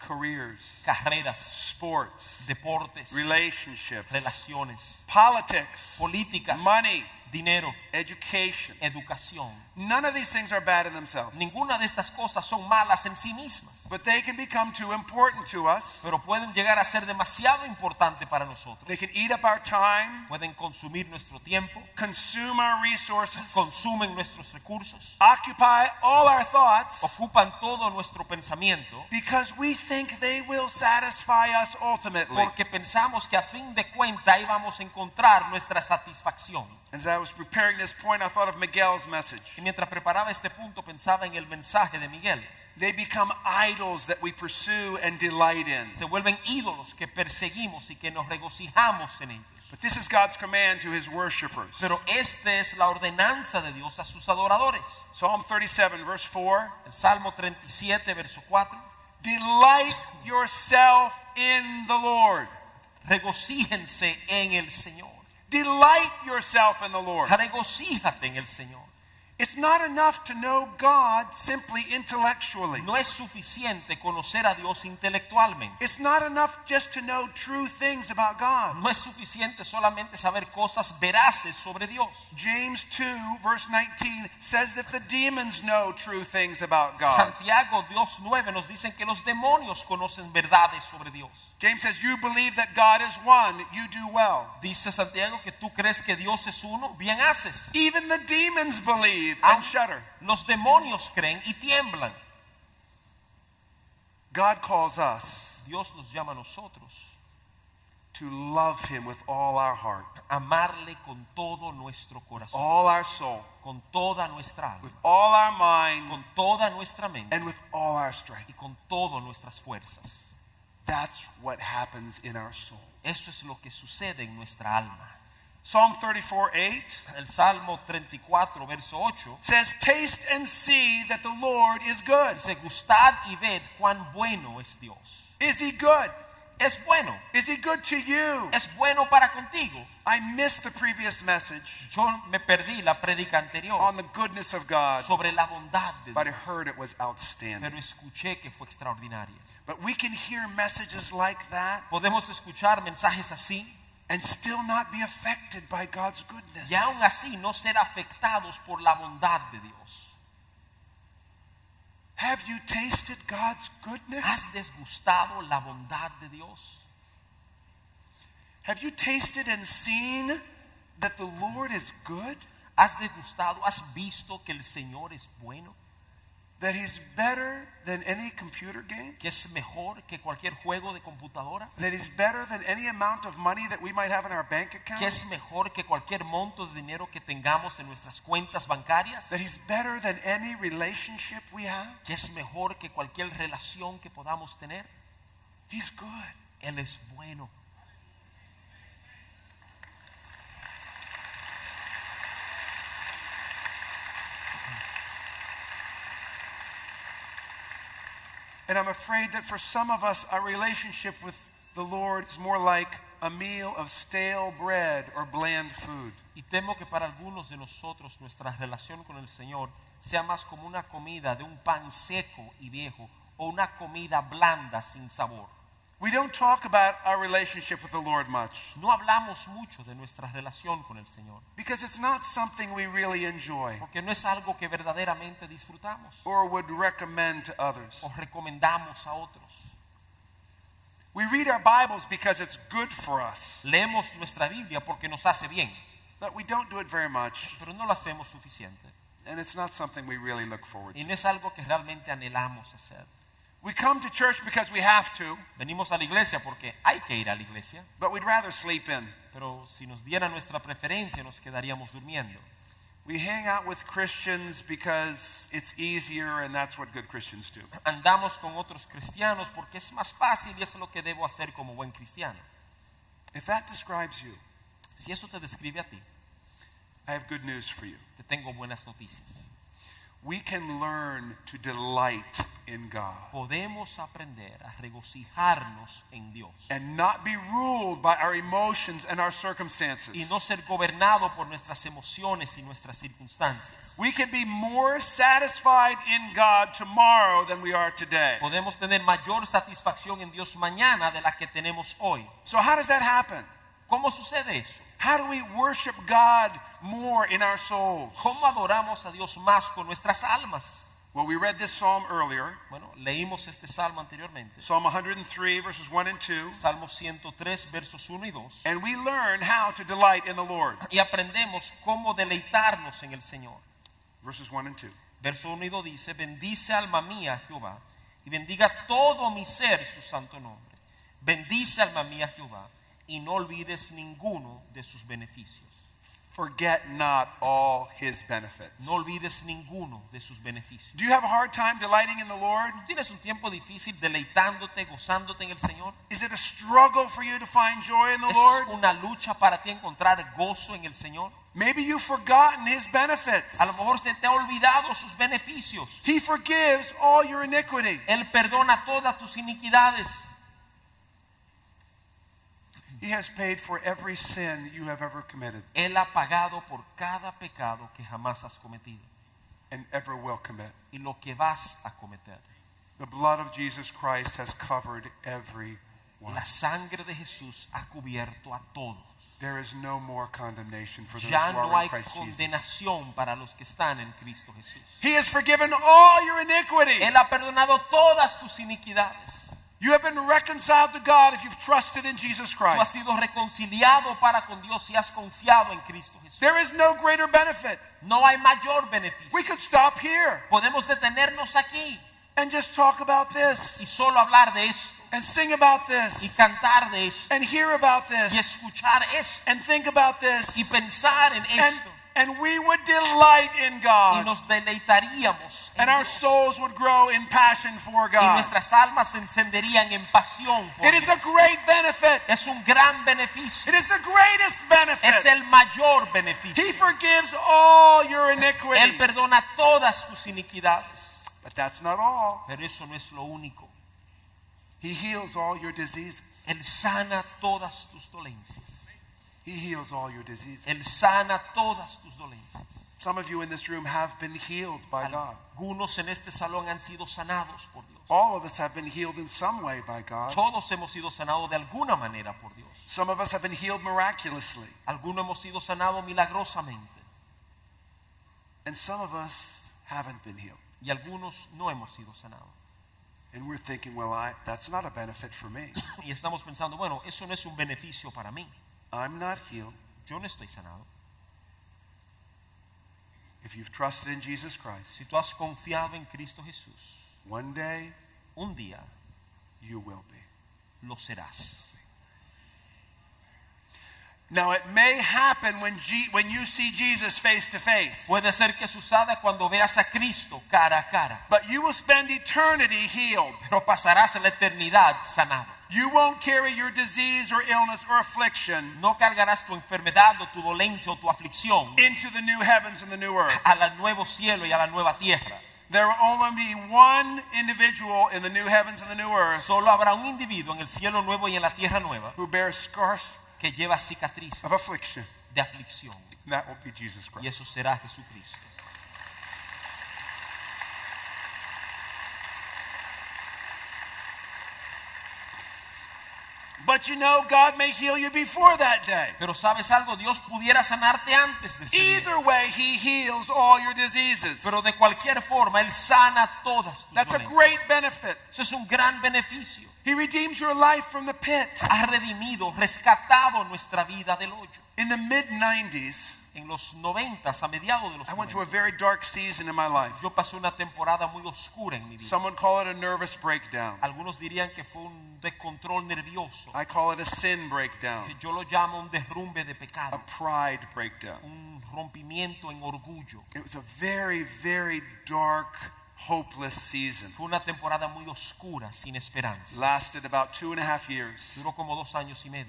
careers, carreras, sports, deportes, relationships, relaciones, politics, política, money, dinero, education. educación. None of these things are bad in themselves, Ninguna de estas cosas son malas en sí mismas, but they can become too important to us. pero pueden llegar a ser demasiado importantes para nosotros. They can eat up our time, Pueden consumir nuestro tiempo, consume our resources, consumen nuestros recursos, occupy all our thoughts, ocupan todo nuestro pensamiento, because we think they will satisfy us ultimately. porque pensamos que a fin de cuentas ahí vamos a encontrar nuestra satisfacción. As I was preparing this point, I thought of Miguel's message. Y mientras preparaba este punto pensaba en el mensaje de Miguel. They become idols that we pursue and delight in. Se vuelven ídolos que perseguimos y que nos regocijamos en ellos. But this is God's command to his worshipers. Pero esta es la ordenanza de Dios a sus adoradores. Psalm thirty-seven, verse four. El Salmo treinta y siete, verso cuatro. Delight yourself in the Lord. Regocíjense en el Señor. Delight yourself in the Lord. Regocíjate en el Señor. It's not enough to know God simply intellectually. No es suficiente conocer a Dios intelectualmente. It's not enough just to know true things about God. No es suficiente solamente saber cosas veraces sobre Dios. James two, verse nineteen says that the demons know true things about God. Santiago dos nueve nos dicen que los demonios conocen verdades sobre Dios. James says, you believe that God is one, you do well. Dice Santiago que tú crees que Dios es uno, bien haces. Even the demons believe Ah. and shudder. Los demonios creen y tiemblan. God calls us Dios nos llama a nosotros to love him with all our heart, a amarle con todo nuestro corazón, all our soul, con toda nuestra with alma, all our mind, con toda nuestra mente and with all our strength. y con todas nuestras fuerzas. That's what happens in our soul. Eso es lo que sucede en nuestra alma. Psalm thirty-four, eight El Salmo treinta y cuatro, verso ocho, says, taste and see that the Lord is good. dice, gustad y ved cuán bueno es Dios. Is he good? Es bueno, Is he good to you? es bueno para contigo. I missed the previous message Yo me perdí la prédica anterior on the goodness of God, sobre la bondad de but I Dios, heard it was outstanding. pero escuché que fue extraordinaria. But we can hear messages like that Podemos escuchar mensajes así and still not be affected by God's goodness. y aún así no ser afectados por la bondad de Dios. Have you tasted God's goodness? ¿Has desgustado la bondad de Dios? Have you tasted and seen that the Lord is good? ¿Has degustado, has visto que el Señor es bueno? That he's better than any computer game? Que es mejor que cualquier juego de computadora? That he's better than any amount of money that we might have in our bank account? Que es mejor que cualquier monto de dinero que tengamos en nuestras cuentas bancarias? That he's better than any relationship we have? Que es mejor que cualquier relación que podamos tener? He's good. Él es bueno. And I'm afraid that for some of us, our relationship with the Lord is more like a meal of stale bread or bland food. Y temo que para algunos de nosotros nuestra relación con el Señor sea más como una comida de un pan seco y viejo o una comida blanda sin sabor. We don't talk about our relationship with the Lord much No hablamos mucho de nuestra relación con el Señor because it's not something we really enjoy porque no es algo que verdaderamente disfrutamos or would recommend to others. o recomendamos a otros. We read our Bibles because it's good for us, Leemos nuestra Biblia porque nos hace bien, but we don't do it very much, pero no lo hacemos suficiente and it's not something we really look forward y to. no es algo que realmente anhelamos hacer. We come to church because we have to, Venimos a la iglesia porque hay que ir a la iglesia, but we'd rather sleep in. pero si nos diera nuestra preferencia nos quedaríamos durmiendo. We hang out with Christians because it's easier and that's what good Christians do. Andamos con otros cristianos porque es más fácil y eso es lo que debo hacer como buen cristiano. If that describes you, Si eso te describe a ti, I have good news for you. te tengo buenas noticias. We can learn to delight in God podemos aprender a regocijarnos en Dios and not be ruled by our emotions and our circumstances. y no ser gobernado por nuestras emociones y nuestras circunstancias. We can be more satisfied in God tomorrow than we are today. Podemos tener mayor satisfacción en Dios mañana de la que tenemos hoy. So how does that happen? ¿Cómo sucede eso? How do we worship God more in our souls? ¿Cómo adoramos a Dios más con nuestras almas? Well, we read this psalm earlier, Bueno, leímos este salmo anteriormente. Psalm one hundred three, verses one and two, Salmo ciento tres, versos uno y dos. and we learn how to delight in the Lord. Y aprendemos cómo deleitarnos en el Señor. Verses one and two. Verso uno y dos dice: bendice alma mía Jehová, y bendiga todo mi ser su santo nombre. Bendice alma mía Jehová, y no olvides ninguno de sus beneficios. Forget not all his benefits. No olvides ninguno de sus beneficios. Do you have a hard time delighting in the Lord? ¿Tienes un tiempo difícil deleitándote, gozándote en el Señor? Is it a struggle for you to find joy in the ¿Es Lord? una lucha para ti encontrar gozo en el Señor? Maybe you've forgotten his benefits. A lo mejor se te ha olvidado sus beneficios. He forgives all your iniquity. Él perdona todas tus iniquidades. He has paid for every sin you have ever committed Él ha pagado por cada pecado que jamás has cometido and ever will commit. y lo que vas a cometer. The blood of Jesus Christ has covered every one. La sangre de Jesús ha cubierto a todos. There is no more condemnation for those Ya who no are hay in Christ Jesus. condenación para los que están en Cristo Jesús. He has forgiven all your iniquity. Él ha perdonado todas tus iniquidades. You have been reconciled to God if you've trusted in Jesus Tú has Christ. sido reconciliado para con Dios y has confiado en Cristo Jesús. There is no greater benefit. No hay mayor beneficio. We could stop here Podemos detenernos aquí and just talk about this y solo hablar de esto and sing about y this cantar de esto and hear about y this escuchar esto and think about this y pensar en and, esto and we would delight in y God nos deleitaríamos en and our Dios. souls would grow in passion for Y God. nuestras almas se encenderían en pasión por It is Dios. a great benefit. Es un gran beneficio. It is the greatest Es benefit. el mayor beneficio. He forgives all your Él iniquity. perdona todas tus iniquidades. But that's not all. Pero eso no es lo único. He heals all your diseases. Él sana todas tus dolencias. He heals all your diseases. Él sana todas tus dolencias. Some of you in this room have been healed by God. Algunos en este salón han sido sanados por Dios. All of us have been healed in some way by God. Todos hemos sido sanados de alguna manera por Dios. Some of us have been healed miraculously. Algunos hemos sido sanados milagrosamente. And some of us haven't been healed. Y algunos no hemos sido sanados. And we're thinking, well, I, that's not a benefit for me. Y estamos pensando, bueno, eso no es un beneficio para mí. I'm not healed. Yo no estoy sanado. If you've trusted in Jesus Christ, Si tú has confiado en Cristo Jesús, one day un día you will be. lo serás. Now, it may happen when, G- when you see Jesus face to face, Puede ser que suceda cuando veas a Cristo cara a cara, but you will spend eternity healed. pero pasarás la eternidad sanado. You won't carry your disease or illness or affliction No cargarás tu enfermedad o tu dolencia o tu aflicción into the new heavens and the new earth. al nuevo cielo y a la nueva tierra. There will only be one individual in the new heavens and the new earth Solo habrá un individuo en el cielo nuevo y en la tierra nueva who bears scars que lleva cicatrices of affliction. de aflicción. And that will be Jesus Y Christ. eso será Jesucristo. But you know, God may heal you before that day. Pero ¿sabes algo? Dios pudiera sanarte antes de ese día. Either way, He heals all your diseases. Pero de cualquier forma, Él sana todas tus That's a dolencias. great benefit. Eso es un gran beneficio. He redeems your life from the pit. Ha redimido, rescatado nuestra vida del hoyo. In the mid nineties, En los noventas, a mediados de los I went through a noventas, very dark season in my life. yo pasé una temporada muy oscura en mi vida. Someone call it a nervous breakdown. Algunos dirían que fue un descontrol nervioso. I call it a sin breakdown, Yo lo llamo un derrumbe de a pecado, pride breakdown. un rompimiento en orgullo. It was a very, very dark, hopeless season. Fue una temporada muy oscura, sin esperanza. Lasted about two and a half years. Duró como dos años y medio.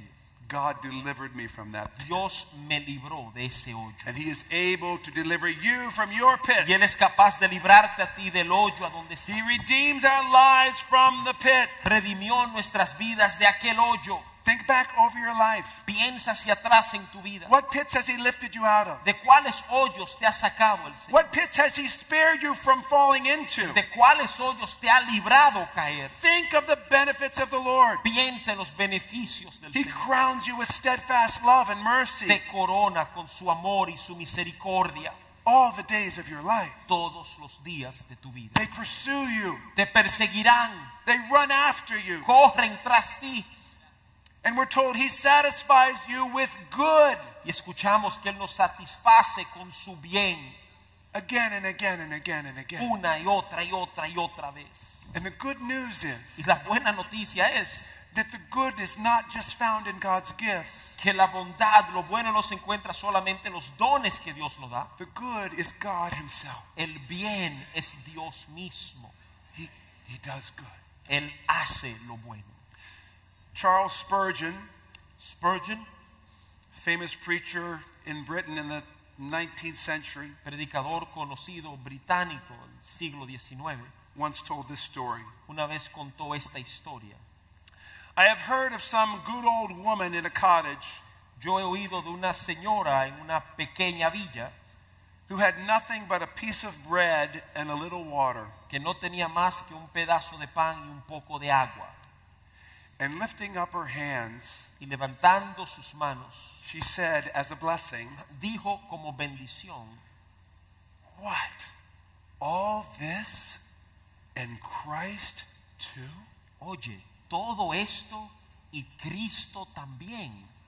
God delivered me from that pit. Dios me libró de ese hoyo. And he is able to deliver you from your pit. Y Él es capaz de librarte a ti del hoyo a donde estás. He redeems our lives from the pit. Redimió nuestras vidas de aquel hoyo. Think back over your life. Piensa hacia atrás en tu vida. What pits has he lifted you out of? ¿De cuáles hoyos te ha sacado el Señor? What pits has he spared you from falling into? ¿De cuáles hoyos te ha librado caer? Think of the benefits of the Lord. Piensa en los beneficios del He Señor. crowns you with steadfast love and mercy Te corona con su amor y su misericordia all the days of your life. todos los días de tu vida. They pursue you. Te perseguirán, They run after you. corren tras ti. And we're told he satisfies you with good Y escuchamos que Él nos satisface con su bien again and again and again and again. una y otra y otra y otra vez. And the good news is Y la buena noticia es that the good is not just found in God's gifts. que la bondad, lo bueno no se encuentra solamente en los dones que Dios nos da. The good is God himself. El bien es Dios mismo. He, he does good. Él hace lo bueno. Charles Spurgeon, Spurgeon, famous preacher in Britain in the nineteenth century, predicador conocido británico del siglo diecinueve, once told this story. una vez contó esta historia. I have heard of some good old woman in a cottage Yo he oído de una señora en una pequeña villa who had nothing but a piece of bread and a little water. que no tenía más que un pedazo de pan y un poco de agua. And lifting up her hands, Y levantando sus manos, she said as a blessing, dijo como bendición: "What? All this and Christ too?" oye, todo esto y Cristo también.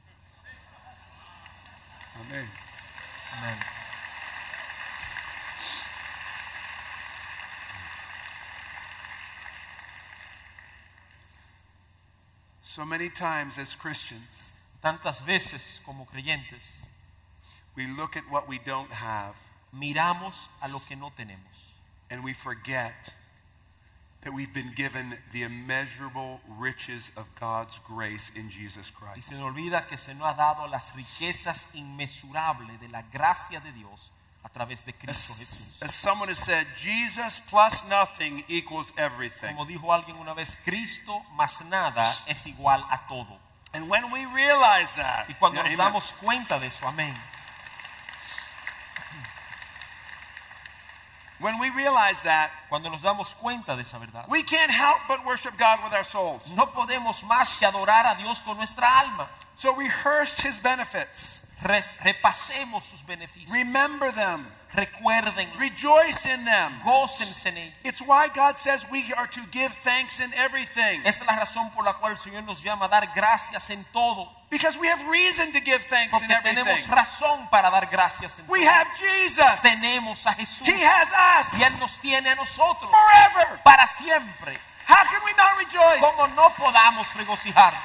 Amen. Amén. So many times as Christians, Tantas veces como creyentes we look at what we don't have miramos a lo que no tenemos and we forget that we've been given the immeasurable riches of God's grace in Jesus y Christ. se nos olvida que se nos ha dado las riquezas inmesurables de la gracia de Dios a través de Cristo As, Jesús. as someone has said, Jesus plus nothing equals everything. Como dijo alguien una vez, Cristo más nada es igual a todo. And when we realize that, Y cuando yeah, nos amen. damos cuenta de eso, amén. when we realize that, Cuando nos damos cuenta de esa verdad, we can't help but worship God with our souls. no podemos más que adorar a Dios con nuestra alma. So rehearse his benefits. Re- repasemos sus beneficios. Remember them. Recuerden, Rejoice in them. gócense en ellos. It's why God says we are to give thanks in everything. Esa es la razón por la cual el Señor nos llama a dar gracias en todo. Because we have reason to give thanks in Porque tenemos everything. razón para dar gracias en We todo. have Jesus. Tenemos a Jesús He has y us Él nos tiene a nosotros forever. para siempre. How can we not rejoice? ¿Cómo no podamos regocijarnos?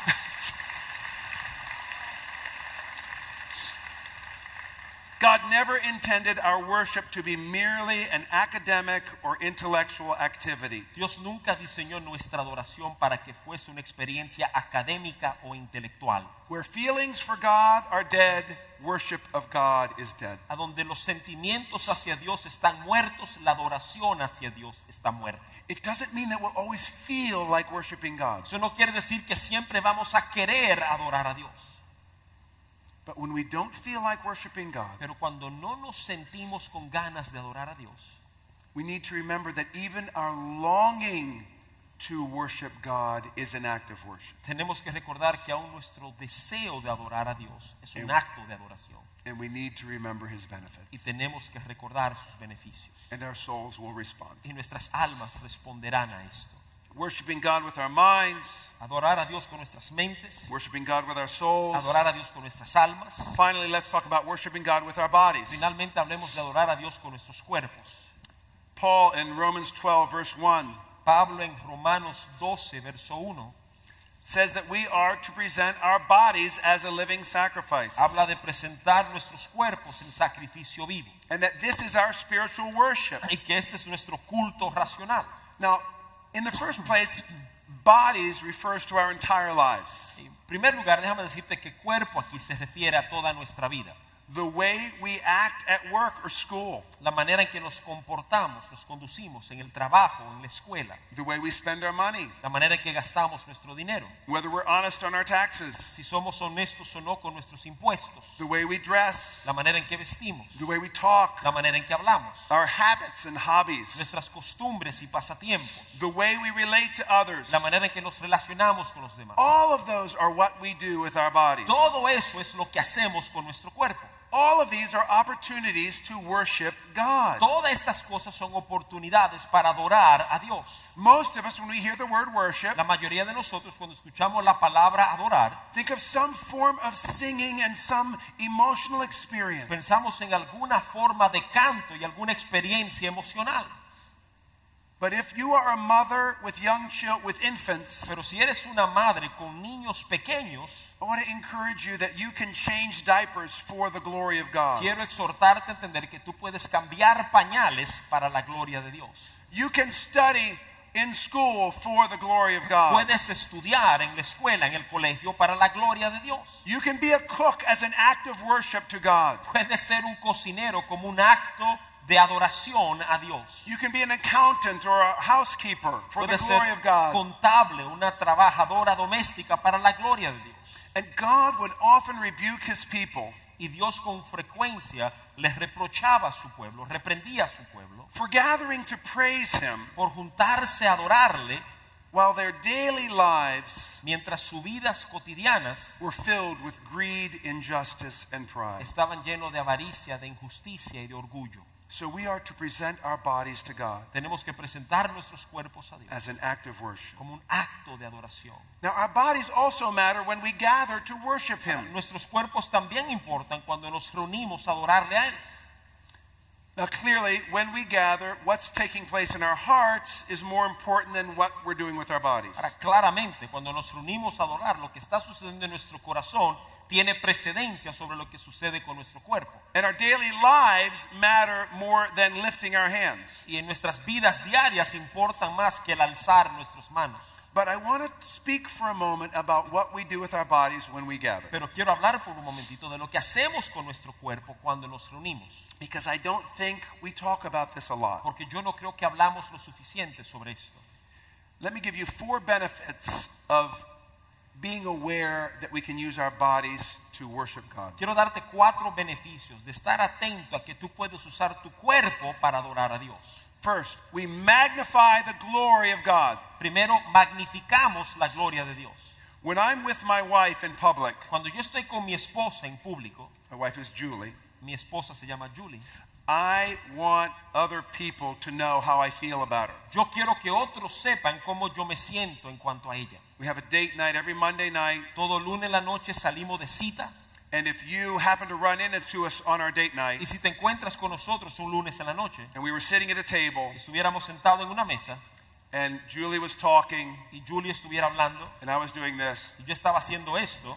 God never intended our worship to be merely an academic or intellectual activity. Dios nunca diseñó nuestra adoración para que fuese una experiencia académica o intelectual. Where feelings for God are dead, worship of God is dead. A donde los sentimientos hacia Dios están muertos, la adoración hacia Dios está muerta. It doesn't mean that we'll always feel like worshiping God. Eso no quiere decir que siempre vamos a querer adorar a Dios. But when we don't feel like worshiping God, Pero cuando no nos sentimos con ganas de adorar a Dios, we need to remember that even our longing to worship God is an act of worship. tenemos que recordar que aún nuestro deseo de adorar a Dios es un Em- acto de adoración. And we need to remember his benefits. Y tenemos que recordar sus beneficios. And our souls will respond. Y nuestras almas responderán a esto. Worshiping God with our minds, Adorar a Dios con nuestras mentes, worshiping God with our souls. adorar a Dios con nuestras almas. Finally, let's talk about worshiping God with our bodies. Finalmente hablemos de adorar a Dios con nuestros cuerpos. Paul in Romans twelve, verse one, Pablo en Romanos doce, verso uno, says that we are to present our bodies as a living sacrifice. habla de presentar nuestros cuerpos en sacrificio vivo. And that this is our spiritual worship. Y que este es nuestro culto racional. Now, in the first place, bodies refers to our entire lives. En primer lugar, déjame decirte que cuerpo aquí se refiere a toda nuestra vida. The way we act at work or school. La manera en que nos comportamos, nos conducimos en el trabajo, en la escuela. The way we spend our money. La manera en que gastamos nuestro dinero. Whether we're honest on our taxes. Si somos honestos o no con nuestros impuestos. The way we dress. La manera en que vestimos. The way we talk. La manera en que hablamos. Our habits and hobbies. Nuestras costumbres y pasatiempos. The way we relate to others. La manera en que nos relacionamos con los demás. All of those are what we do with our bodies. Todo eso es lo que hacemos con nuestro cuerpo. All of these are opportunities to worship God. Todas estas cosas son oportunidades para adorar a Dios. Most of us, when we hear the word worship, La mayoría de nosotros cuando escuchamos la palabra adorar, think of some form of singing and some emotional experience. pensamos en alguna forma de canto y alguna experiencia emocional. But if you are a mother with young children, with infants, Pero si eres una madre con niños pequeños, I want to encourage you that you can change diapers for the glory of God. quiero exhortarte a entender que tú puedes cambiar pañales para la gloria de Dios. You can study in school for the glory of God. Puedes estudiar en la escuela, en el colegio, para la gloria de Dios. You can be a cook as an act of worship to God. Puedes ser un cocinero como un acto de adoración a Dios. You can be an accountant or a housekeeper for the Puedes glory ser of God. contable, una trabajadora doméstica para la gloria de Dios. And God would often rebuke his people Y Dios con frecuencia les reprochaba a su pueblo, reprendía a su pueblo for gathering to praise him por juntarse a adorarle while their daily lives mientras sus vidas cotidianas were filled with greed, injustice, and pride. estaban llenos de avaricia, de injusticia y de orgullo. So we are to present our bodies to God Tenemos que presentar nuestros cuerpos a Dios as an act of worship. como un acto de adoración. Now our bodies also matter when we gather to worship him. Nuestros cuerpos también importan cuando nos reunimos a adorarle a Él. Now clearly, when we gather, what's taking place in our hearts is more important than what we're doing with our bodies. Ahora, claramente, cuando nos reunimos a adorar, lo que está sucediendo en nuestro corazón tiene precedencia sobre lo que sucede con nuestro cuerpo. And our daily lives matter more than lifting our hands. Y en nuestras vidas diarias importan más que el alzar nuestras manos. But I want to speak for a moment about what we do with our bodies when we gather. Pero quiero hablar por un momentito de lo que hacemos con nuestro cuerpo cuando nos reunimos. Because I don't think we talk about this a lot. Porque yo no creo que hablamos lo suficiente sobre esto. Let me give you four benefits of being aware that we can use our bodies to worship God. Quiero darte cuatro beneficios de estar atento a que tú puedes usar tu cuerpo para adorar a Dios. First, we magnify the glory of God. Primero, magnificamos la gloria de Dios. When I'm with my wife in public, Cuando yo estoy con mi esposa en público, my wife is Julie, mi esposa se llama Julie, I want other people to know how I feel about her. yo quiero que otros sepan cómo yo me siento en cuanto a ella. We have a date night every Monday night, Todo lunes en la noche salimos de cita and if you happen to run into us on our date night, y si te encuentras con nosotros un lunes en la noche, and we were sitting at a table, estuviéramos sentados en una mesa and Julie was talking, y Julie estuviera hablando and I was doing this, y yo estaba haciendo esto,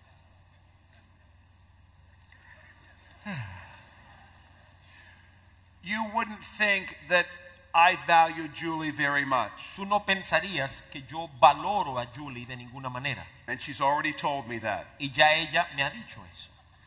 you wouldn't think that I value Julie very much. tú no pensarías que yo valoro a Julie de ninguna manera. And she's already told me that. Y ya ella me ha dicho eso.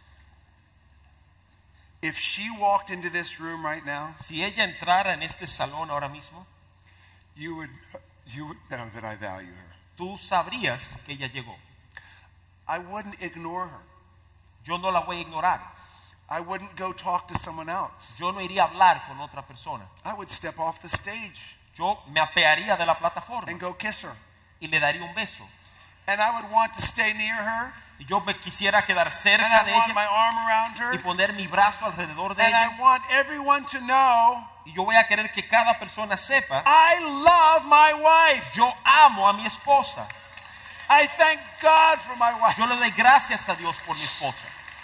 If she walked into this room right now, Si ella entrara en este salón ahora mismo, you would, you would know that I value her. tú sabrías que ella llegó. I wouldn't ignore her. Yo no la voy a ignorar. I wouldn't go talk to someone else. Yo no iría a hablar con otra persona. I would step off the stage Yo me apearía de la plataforma and go kiss her. y le daría un beso. And I would want to stay near her. Y yo me quisiera quedar And cerca I de want my ella arm around her. y poner mi brazo alrededor de And I ella. want everyone to know Y yo voy a querer que cada persona sepa, I love my wife. yo amo a mi esposa. I thank God for my wife. Yo le doy gracias a Dios por mi esposa.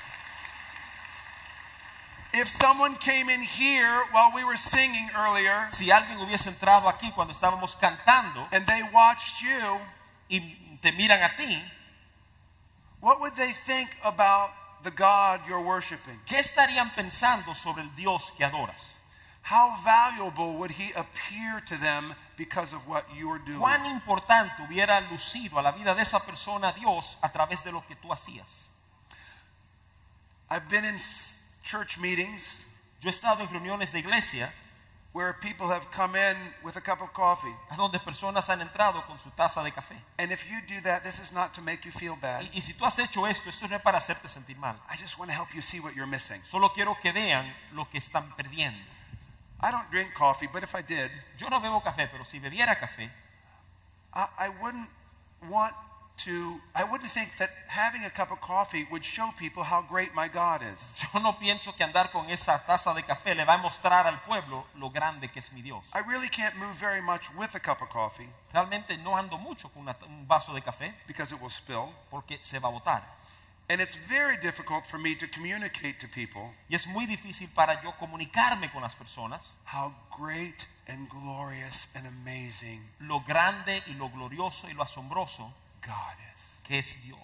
If someone came in here while we were singing earlier Si alguien hubiese entrado aquí cuando estábamos cantando and they watched you, y te miran a ti, what would they think about the God you're worshiping? ¿qué estarían pensando sobre el Dios que adoras? how valuable would he appear to them because of what you are doing? Cuán importante hubiera lucido a la vida de esa persona Dios a través de lo que tú hacías. I've been in s- church meetings Yo he estado en reuniones de iglesia where people have come in with a cup of coffee. a donde personas han entrado con su taza de café. And if you do that, this is not to make you feel bad. Y, y si tú has hecho esto, esto no es para hacerte sentir mal. I just want to help you see what you're missing. Solo quiero que vean lo que están perdiendo. I don't drink coffee, but if I did, Yo no bebo café, pero si bebiera café, I, I wouldn't want to, I wouldn't think that having a cup of coffee would show people how great my God is. yo no pienso que andar con esa taza de café le va a mostrar al pueblo lo grande que es mi Dios. I really can't move very much with a cup of coffee Realmente no ando mucho con una- un vaso de café because it will spill. porque se va a botar. And it's very difficult for me to communicate to people Y es muy difícil para yo comunicarme con las personas how great and glorious and amazing lo grande y lo glorioso y lo asombroso God is. que es Dios.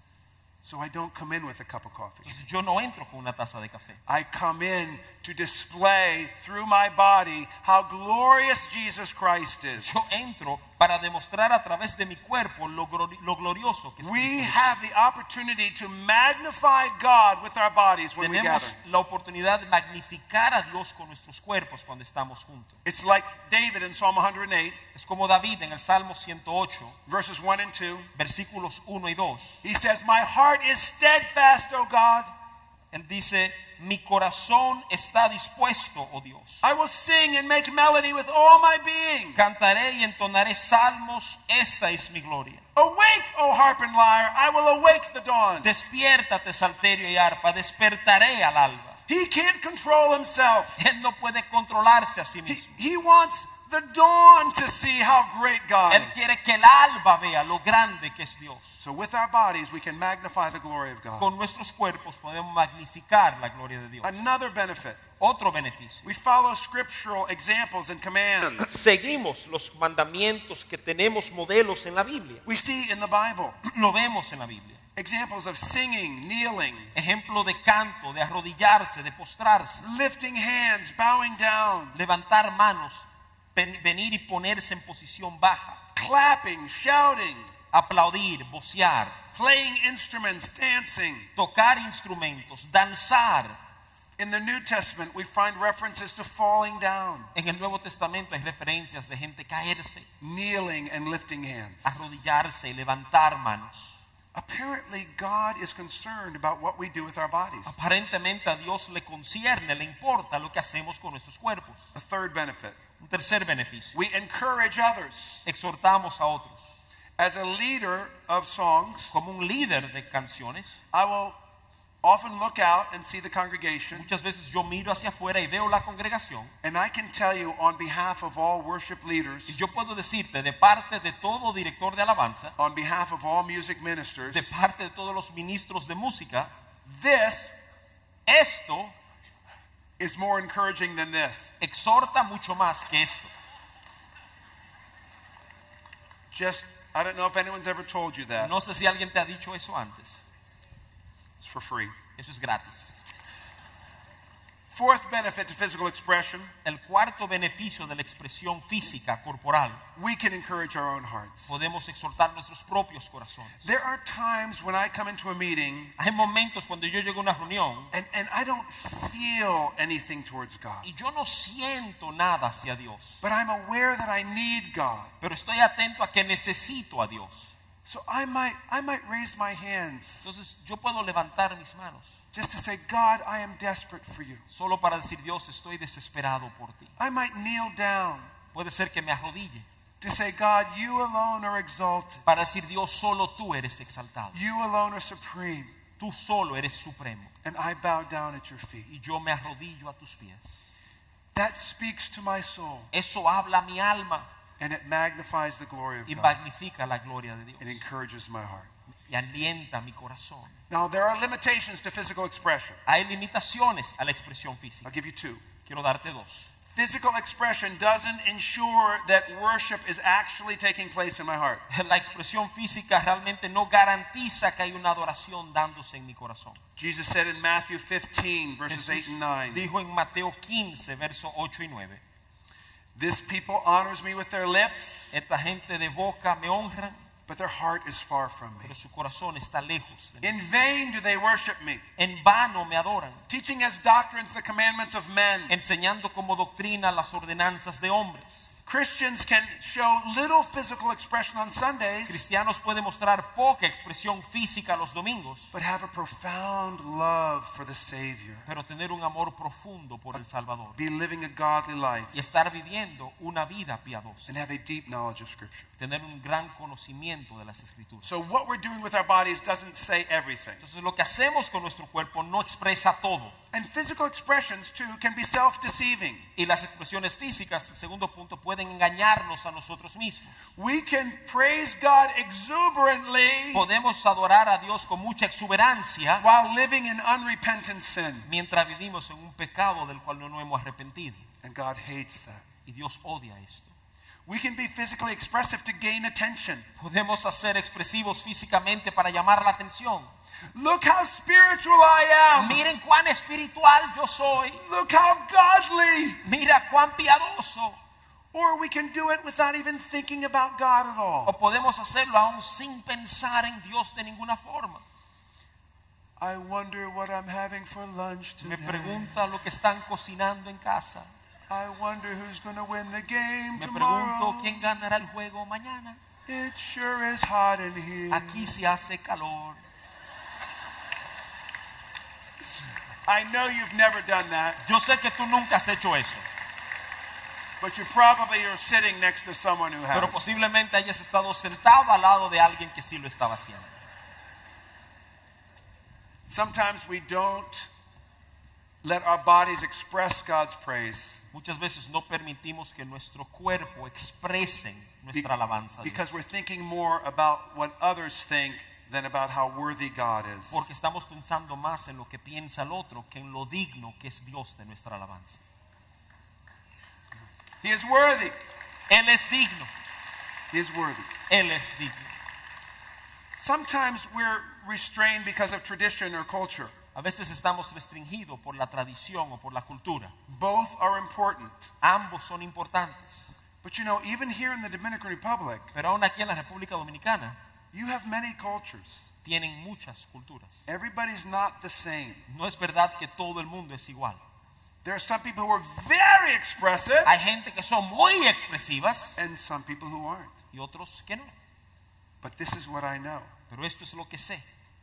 So I don't come in with a cup of coffee. Entonces yo no entro con una taza de café. I come in to display through my body how glorious Jesus Christ is. Yo entro para demostrar a través de mi cuerpo lo, glori- lo glorioso que es We Cristo. have the opportunity to magnify God with our bodies when we Tenemos gather. la oportunidad de magnificar a Dios con nuestros cuerpos cuando estamos juntos. It's like David in Psalm one hundred eight, Es como David en el Salmo ciento ocho, verses one and two. versículos uno y dos. He says, "My heart is steadfast, O God. Él dice, mi corazón está dispuesto, oh Dios. I will sing and make melody with all my being. Cantaré y entonaré salmos, esta es mi gloria. Awake, O harp and lyre, I will awake the dawn." Despiértate, salterio y arpa, despertaré al alba. He can't control himself. Él no puede controlarse a sí He, mismo. he wants the dawn to see how great God Él is. quiere que el alba vea lo grande que es Dios. So with our bodies, we can magnify the glory of God. Con nuestros cuerpos podemos magnificar la gloria de Dios. Another benefit, Otro beneficio. we follow scriptural examples and commands. Seguimos los mandamientos que tenemos modelos en la Biblia. We see in the Bible Lo vemos en la Biblia. examples of singing, kneeling, Ejemplo de canto, de arrodillarse, de postrarse, lifting hands, bowing down, levantar manos, ven- venir y ponerse en posición baja, clapping, shouting, aplaudir, vocear, playing instruments, dancing. tocar instrumentos, danzar. In the New Testament, we find references to falling down, En el Nuevo Testamento hay referencias de gente caerse, kneeling, and lifting hands. arrodillarse y levantar manos. Apparently, God is concerned about what we do with our bodies. Aparentemente a Dios le concierne, le importa lo que hacemos con nuestros cuerpos. A third benefit, Un tercer beneficio. we encourage others. Exhortamos a otros. As a leader of songs, Como un líder de canciones, I will often look out and see the congregation, muchas veces yo miro hacia afuera y veo la congregación. and I can tell you on behalf of all worship leaders, Y yo puedo decirte de parte de todo director de alabanza, on behalf of all music ministers, de parte de todos los ministros de música, this esto is more encouraging than this. exhorta mucho más que esto. Just, I don't know if anyone's ever told you that. No sé si alguien te ha dicho eso antes. It's for free. Eso es gratis. Fourth benefit to physical expression, El cuarto beneficio de la expresión física, corporal, we can encourage our own hearts. podemos exhortar nuestros propios corazones. There are times when I come into a meeting Hay momentos cuando yo llego a una reunión and, and I don't feel anything towards God, y yo no siento nada hacia Dios, but I'm aware that I need God. pero estoy atento a que necesito a Dios. So I might, I might raise my hands Entonces yo puedo levantar mis manos just to say, God, I am desperate for you. solo para decir, Dios, estoy desesperado por ti. I might kneel down Puede ser que me arrodille to say, God, you alone are exalted. para decir, Dios, solo tú eres exaltado. You alone are supreme. Tú solo eres supremo. And I bow down at your feet. Y yo me arrodillo a tus pies. That speaks to my soul, Eso habla a mi alma and it magnifies the glory of y God. magnifica la gloria de It Dios. encourages my heart. Y alienta mi corazón. Now, there are limitations to physical expression. Hay limitaciones a la expresión I'll física. give you two. Quiero darte dos. physical expression doesn't ensure that worship is actually taking place in my heart. La expresión física realmente no garantiza que hay una adoración dándose en mi corazón. Jesus said in Matthew fifteen, verses eight and nine, Dijo en Mateo quince, versos ocho y nueve, this people honors me with their lips, esta gente de boca me honra, but their heart is far from me. pero su corazón está lejos de mí. In vain do they worship me, En vano me adoran, teaching as doctrines the commandments of men. enseñando como doctrina las ordenanzas de hombres. Christians can show little physical expression on Sundays, Cristianos pueden mostrar poca expresión física los domingos, but have a profound love for the Savior. pero tener un amor profundo por el Salvador Be living a godly life y estar viviendo una vida piadosa, and have a deep knowledge of Scripture. tener un gran conocimiento de las Escrituras. So what we're doing with our bodies doesn't say everything. Entonces lo que hacemos con nuestro cuerpo no expresa todo. And physical expressions too can be self-deceiving. Y las expresiones físicas, segundo punto, pueden engañarnos a nosotros mismos. We can praise God exuberantly Podemos adorar a Dios con mucha exuberancia while living in unrepentant sin. mientras vivimos en un pecado del cual no nos hemos arrepentido. And God hates that. Y Dios odia esto. We can be physically expressive to gain attention. Podemos ser expresivos físicamente para llamar la atención. Look how spiritual I am. Miren cuán espiritual yo soy. Look how godly. Mira cuán piadoso. Or we can do it without even thinking about God at all. O podemos hacerlo aún sin pensar en Dios de ninguna forma. I wonder what I'm having for lunch Me today. pregunta lo que están cocinando en casa. I wonder who's going to win the game Me tomorrow. pregunto quién ganará el juego mañana. It sure is hot in here. Aquí se hace calor. I know you've never done that, Yo sé que tú nunca has hecho eso, but you probably are sitting next to someone who has. pero posiblemente hayas estado sentado al lado de alguien que sí lo estaba haciendo. Sometimes we don't let our bodies express God's praise Muchas veces no permitimos que nuestro cuerpo expresen be- nuestra alabanza a Dios, because we're thinking more about what others think than about how worthy God is. porque estamos pensando más en lo que piensa el otro que en lo digno que es Dios de nuestra alabanza. He is worthy. Él es digno, He is worthy. Él es digno. Sometimes we're restrained because of tradition or culture. A veces estamos restringidos por la tradición o por la cultura. Both are important. Ambos son importantes. But you know, even here in the Dominican Republic, Pero aún aquí en la República Dominicana you have many cultures. tienen muchas culturas. Everybody's not the same. No es verdad que todo el mundo es igual. There are some people who are very expressive Hay gente que son muy expresivas and some people who aren't. y otros que no. But this is what I know. Pero esto es lo que sé.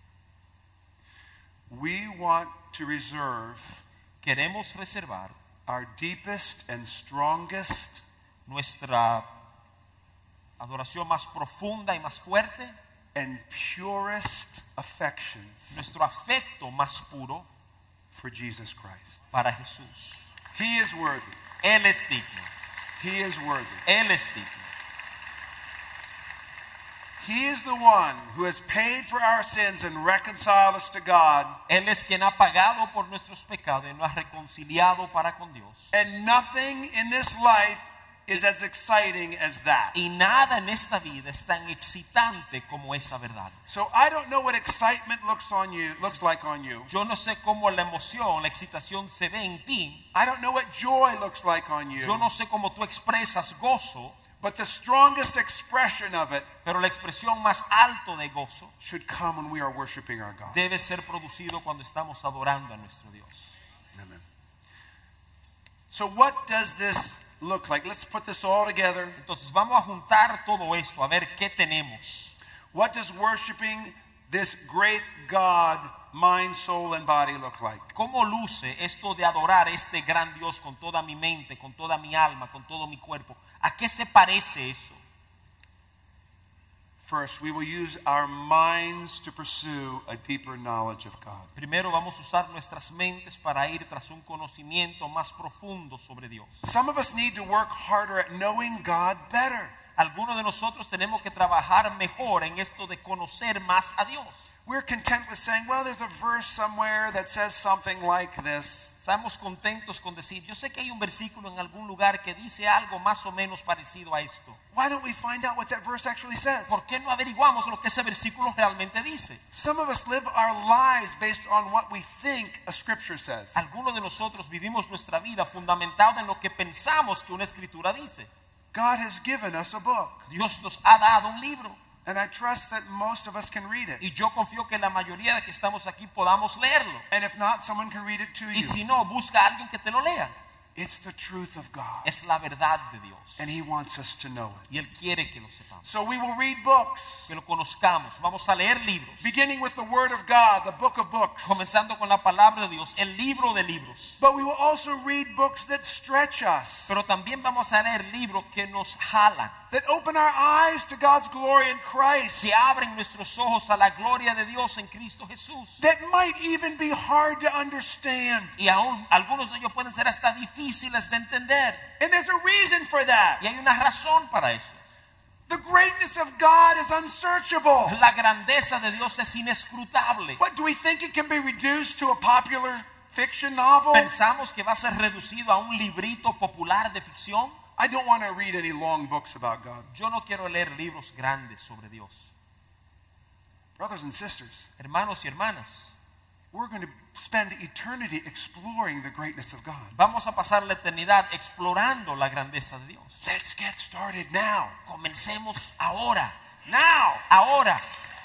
We want to reserve Queremos reservar our deepest and strongest nuestra adoración más profunda y más fuerte, and purest affections nuestro afecto más puro for Jesus Christ. para Jesús. He is worthy. Él es digno. He is worthy. Él es digno. He is the one who has paid for our sins and reconciled us to God. Él es quien ha pagado por nuestros pecados y nos ha reconciliado para con Dios. And nothing in this life is as exciting as that. Y nada en esta vida es tan excitante como esa verdad. So I don't know what excitement looks on you looks like on you. Yo no sé cómo la emoción, la excitación se ve en ti. I don't know what joy looks like on you. Yo no sé cómo tú expresas gozo, But the strongest expression of it pero la expresión más alto de gozo should come when we are worshiping our God. debe ser producido cuando estamos adorando a nuestro Dios. Amen. So what does this look like? Let's put this all together. Entonces vamos a juntar todo esto, a ver qué tenemos. What does worshiping this great God, mind, soul, and body look like? ¿Cómo luce esto de adorar a este gran Dios con toda mi mente, con toda mi alma, con todo mi cuerpo? ¿A qué se parece eso? First, we will use our minds to pursue a deeper knowledge of God. Primero vamos a usar nuestras mentes para ir tras un conocimiento más profundo sobre Dios. Some of us need to work harder at knowing God better. Algunos de nosotros tenemos que trabajar mejor en esto de conocer más a Dios. we're content with saying, well, there's a verse somewhere that says something like this. Estamos contentos con decir, yo sé que hay un versículo en algún lugar que dice algo más o menos parecido a esto. Why don't we find out what that verse actually says? ¿Por qué no averiguamos lo que ese versículo realmente dice? Some of us live our lives based on what we think a scripture says. Algunos de nosotros vivimos nuestra vida fundamentada en lo que pensamos que una escritura dice. God has given us a book. Dios nos ha dado un libro. And I trust that most of us can read it. Y yo confío que la mayoría de que estamos aquí podamos leerlo. And if not, someone can read it to Y you. si no, busca a alguien que te lo lea. It's the truth of God. Es la verdad de Dios. And He wants us to know it. Y Él quiere que lo sepamos. So we will read books. Que lo conozcamos. Vamos a leer libros. Beginning with the Word of God, the book of books. Comenzando con la palabra de Dios, el libro de libros. But we will also read books that stretch us. Pero también vamos a leer libros que nos jalan. That open our eyes to God's glory in Christ. Que abren nuestros ojos a la gloria de Dios en Cristo Jesús. That might even be hard to understand. Y aún algunos de ellos pueden ser hasta difíciles de entender. And there's a reason for that. Y hay una razón para eso. The greatness of God is unsearchable. La grandeza de Dios es inescrutable. What, do we think it can be reduced to a popular fiction novel? ¿Pensamos que va a ser reducido a un librito popular de ficción? I don't want to read any long books about God. Yo no quiero leer libros grandes sobre Dios. Brothers and sisters, Hermanos y hermanas, we're going to spend eternity exploring the greatness of God. vamos a pasar la eternidad explorando la grandeza de Dios. Let's get started now. Comencemos ahora. Now. Ahora.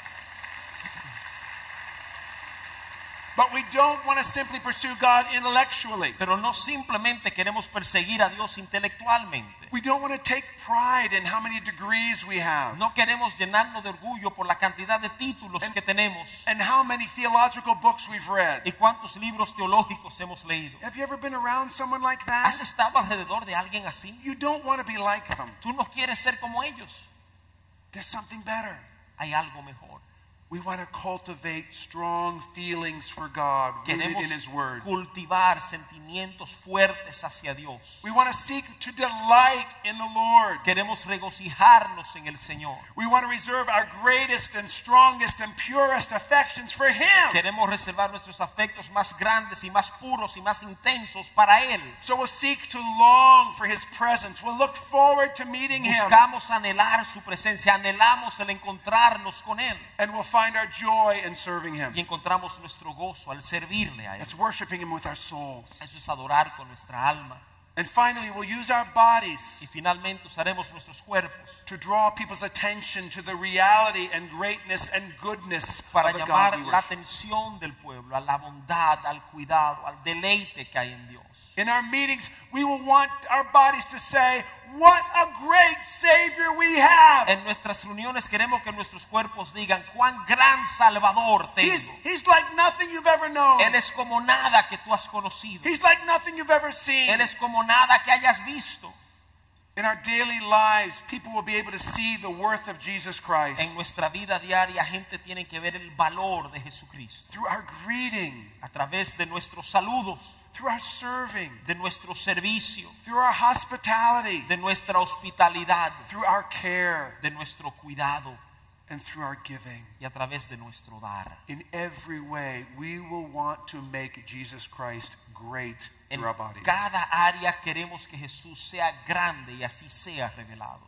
But we don't want to simply pursue God intellectually. Pero no simplemente queremos perseguir a Dios intelectualmente. We don't want to take pride in how many degrees we have. No queremos llenarnos de orgullo por la cantidad de títulos And- que tenemos And how many theological books we've read. y cuántos libros teológicos hemos leído. Have you ever been around someone like ¿Has that? estado alrededor de alguien así? You don't want to be like them. Tú no quieres ser como ellos. There's something better. Hay algo mejor. We want to cultivate strong feelings for God rooted Queremos in His Word. cultivar sentimientos fuertes hacia Dios. We want to seek to delight in the Lord. Queremos regocijarnos en el Señor. We want to reserve our greatest and strongest and purest affections for Him. Queremos reservar nuestros afectos más grandes y más puros y más intensos para Él. So we'll seek to long for His presence. We'll look forward to meeting Him. Buscamos anhelar su presencia, anhelamos el encontrarnos con Él. And we'll find our joy in serving Him. Y encontramos nuestro gozo al servirle a Él. It's worshiping Him with our souls. Eso es adorar con nuestra alma. And finally, we'll use our bodies Y finalmente usaremos nuestros cuerpos to draw people's attention to the reality and greatness and goodness para of the God llamar we la worship. atención del pueblo a la bondad, al cuidado, al deleite que hay en Dios. In our meetings, we will want our bodies to say, what a great Savior we have. En nuestras reuniones queremos que nuestros cuerpos digan cuán gran Salvador He's, tengo. he's like nothing you've ever known. Él es como nada que tú has conocido. He's like nothing you've ever seen. Él es como nada que hayas visto. In our daily lives, people will be able to see the worth of Jesus Christ En nuestra vida diaria, gente tiene que ver el valor de Jesucristo through our greeting, a través de nuestros saludos, through our serving, de nuestro servicio, through our hospitality, de nuestra hospitalidad, through our care, de nuestro cuidado and through our giving. y a través de nuestro dar. In every way, we will want to make Jesus Christ great En through our bodies. cada área queremos que Jesús sea grande y así sea revelado.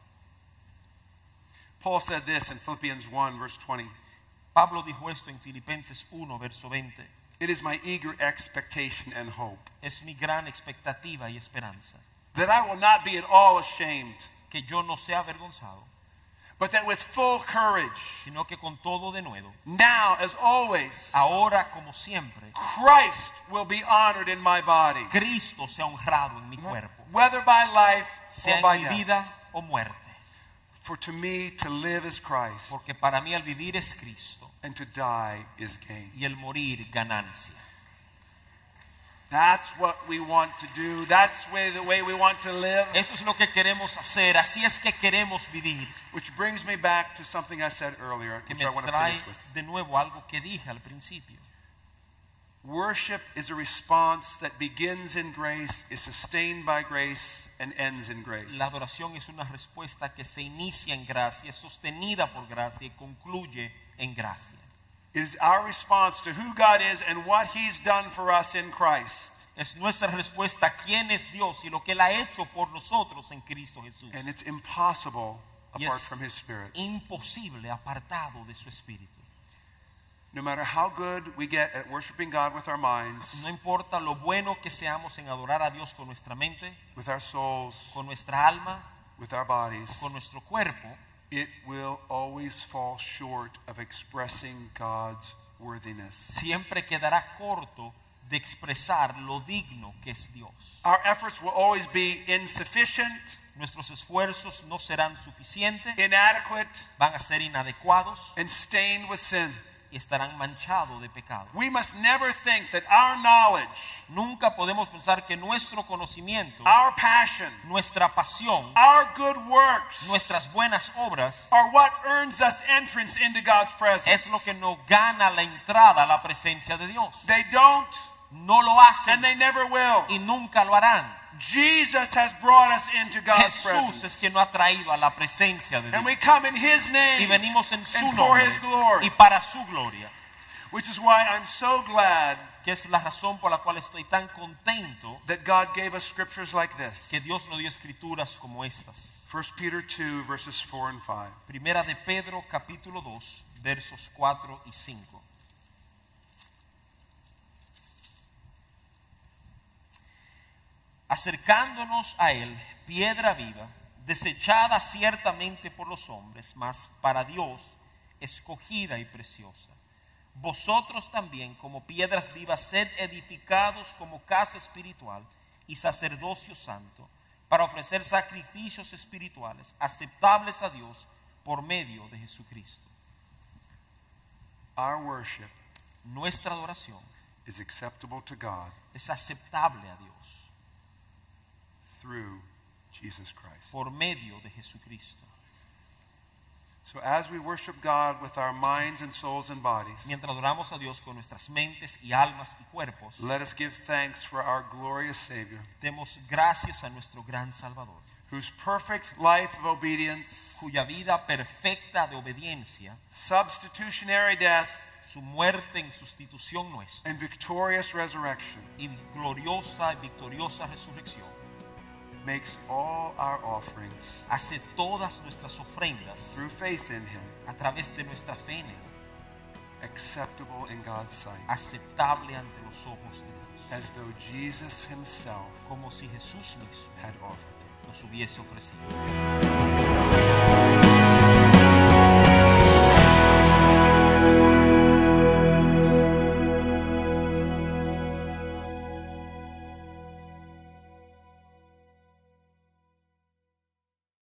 Paul said this in Philippians one, verse twenty. Pablo dijo esto en Filipenses uno, verso veinte. It is my eager expectation and hope Es mi gran expectativa y esperanza that I will not be at all ashamed, que yo no sea avergonzado, but that with full courage, sino que con todo de nuevo, now as always, ahora como siempre, Christ will be honored in my body, Cristo sea honrado en mi cuerpo, whether by life sea or by en mi death. vida o muerte. For to me to live is Christ, Porque para mí el vivir es Cristo and to die is gain. y el morir ganancia. That's what we want to do. That's way, the way we want to live. Eso es lo que queremos hacer, así es que queremos vivir. Which brings me back to something I said earlier, Que which me I want to trae finish with. de nuevo algo que dije al principio. Worship is a response that begins in grace, is sustained by grace, and ends in grace. La adoración es una respuesta que se inicia en gracia, es sostenida por gracia y concluye en gracia. is our response to who God is and what He's done for us in Christ. Es nuestra respuesta a quién es Dios y lo que Él ha hecho por nosotros en Cristo Jesús. And it's impossible Y apart es from His Spirit. imposible apartado de su Espíritu. No matter how good we get at worshiping God with our minds, No importa lo bueno que seamos en adorar a Dios con nuestra mente, with our souls, con nuestra alma, with our bodies, con nuestro cuerpo, it will always fall short of expressing God's worthiness. siempre quedará corto de expresar lo digno que es Dios. Our efforts will always be insufficient, Nuestros esfuerzos no serán suficientes, inadequate, van a ser inadecuados and stained with sin. y estarán manchados de pecado. We must never think that our knowledge, Nunca podemos pensar que nuestro conocimiento, our passion, nuestra pasión, our good works nuestras buenas obras are what earns us entrance into God's presence. es lo que nos gana la entrada a la presencia de Dios. They don't, No lo hacen and they never will. y nunca lo harán. Jesus has brought us into God's Jesús presence. es quien nos ha traído a la presencia de And Dios. we come in His Y name venimos en su and for nombre His glory. y para su gloria. Which is why I'm so glad Que es la razón por la cual estoy tan contento that God gave us scriptures like this. que Dios nos dio escrituras como estas. First Peter two, verses four and five. Primera de Pedro capítulo dos, versos cuatro y cinco. Acercándonos a él, piedra viva, desechada ciertamente por los hombres, mas para Dios escogida y preciosa. Vosotros también, como piedras vivas, sed edificados como casa espiritual y sacerdocio santo, para ofrecer sacrificios espirituales aceptables a Dios por medio de Jesucristo. Our worship Nuestra adoración is acceptable to God es aceptable a Dios through Jesus Christ. por medio de Jesucristo. So as we worship God with our minds and souls and bodies, Mientras adoramos a Dios con nuestras mentes y almas y cuerpos, let us give thanks for our glorious Savior, demos gracias a nuestro gran Salvador, whose perfect life of obedience, cuya vida perfecta de obediencia, substitutionary death, su muerte en sustitución nuestra and victorious resurrection y gloriosa y victoriosa resurrección, makes all our offerings hace todas nuestras ofrendas through faith in Him a través de nuestra fe en Él, acceptable in God's sight, aceptable ante los ojos de Dios, as though Jesus Himself como si Jesús mismo had offered them. nos hubiese ofrecido.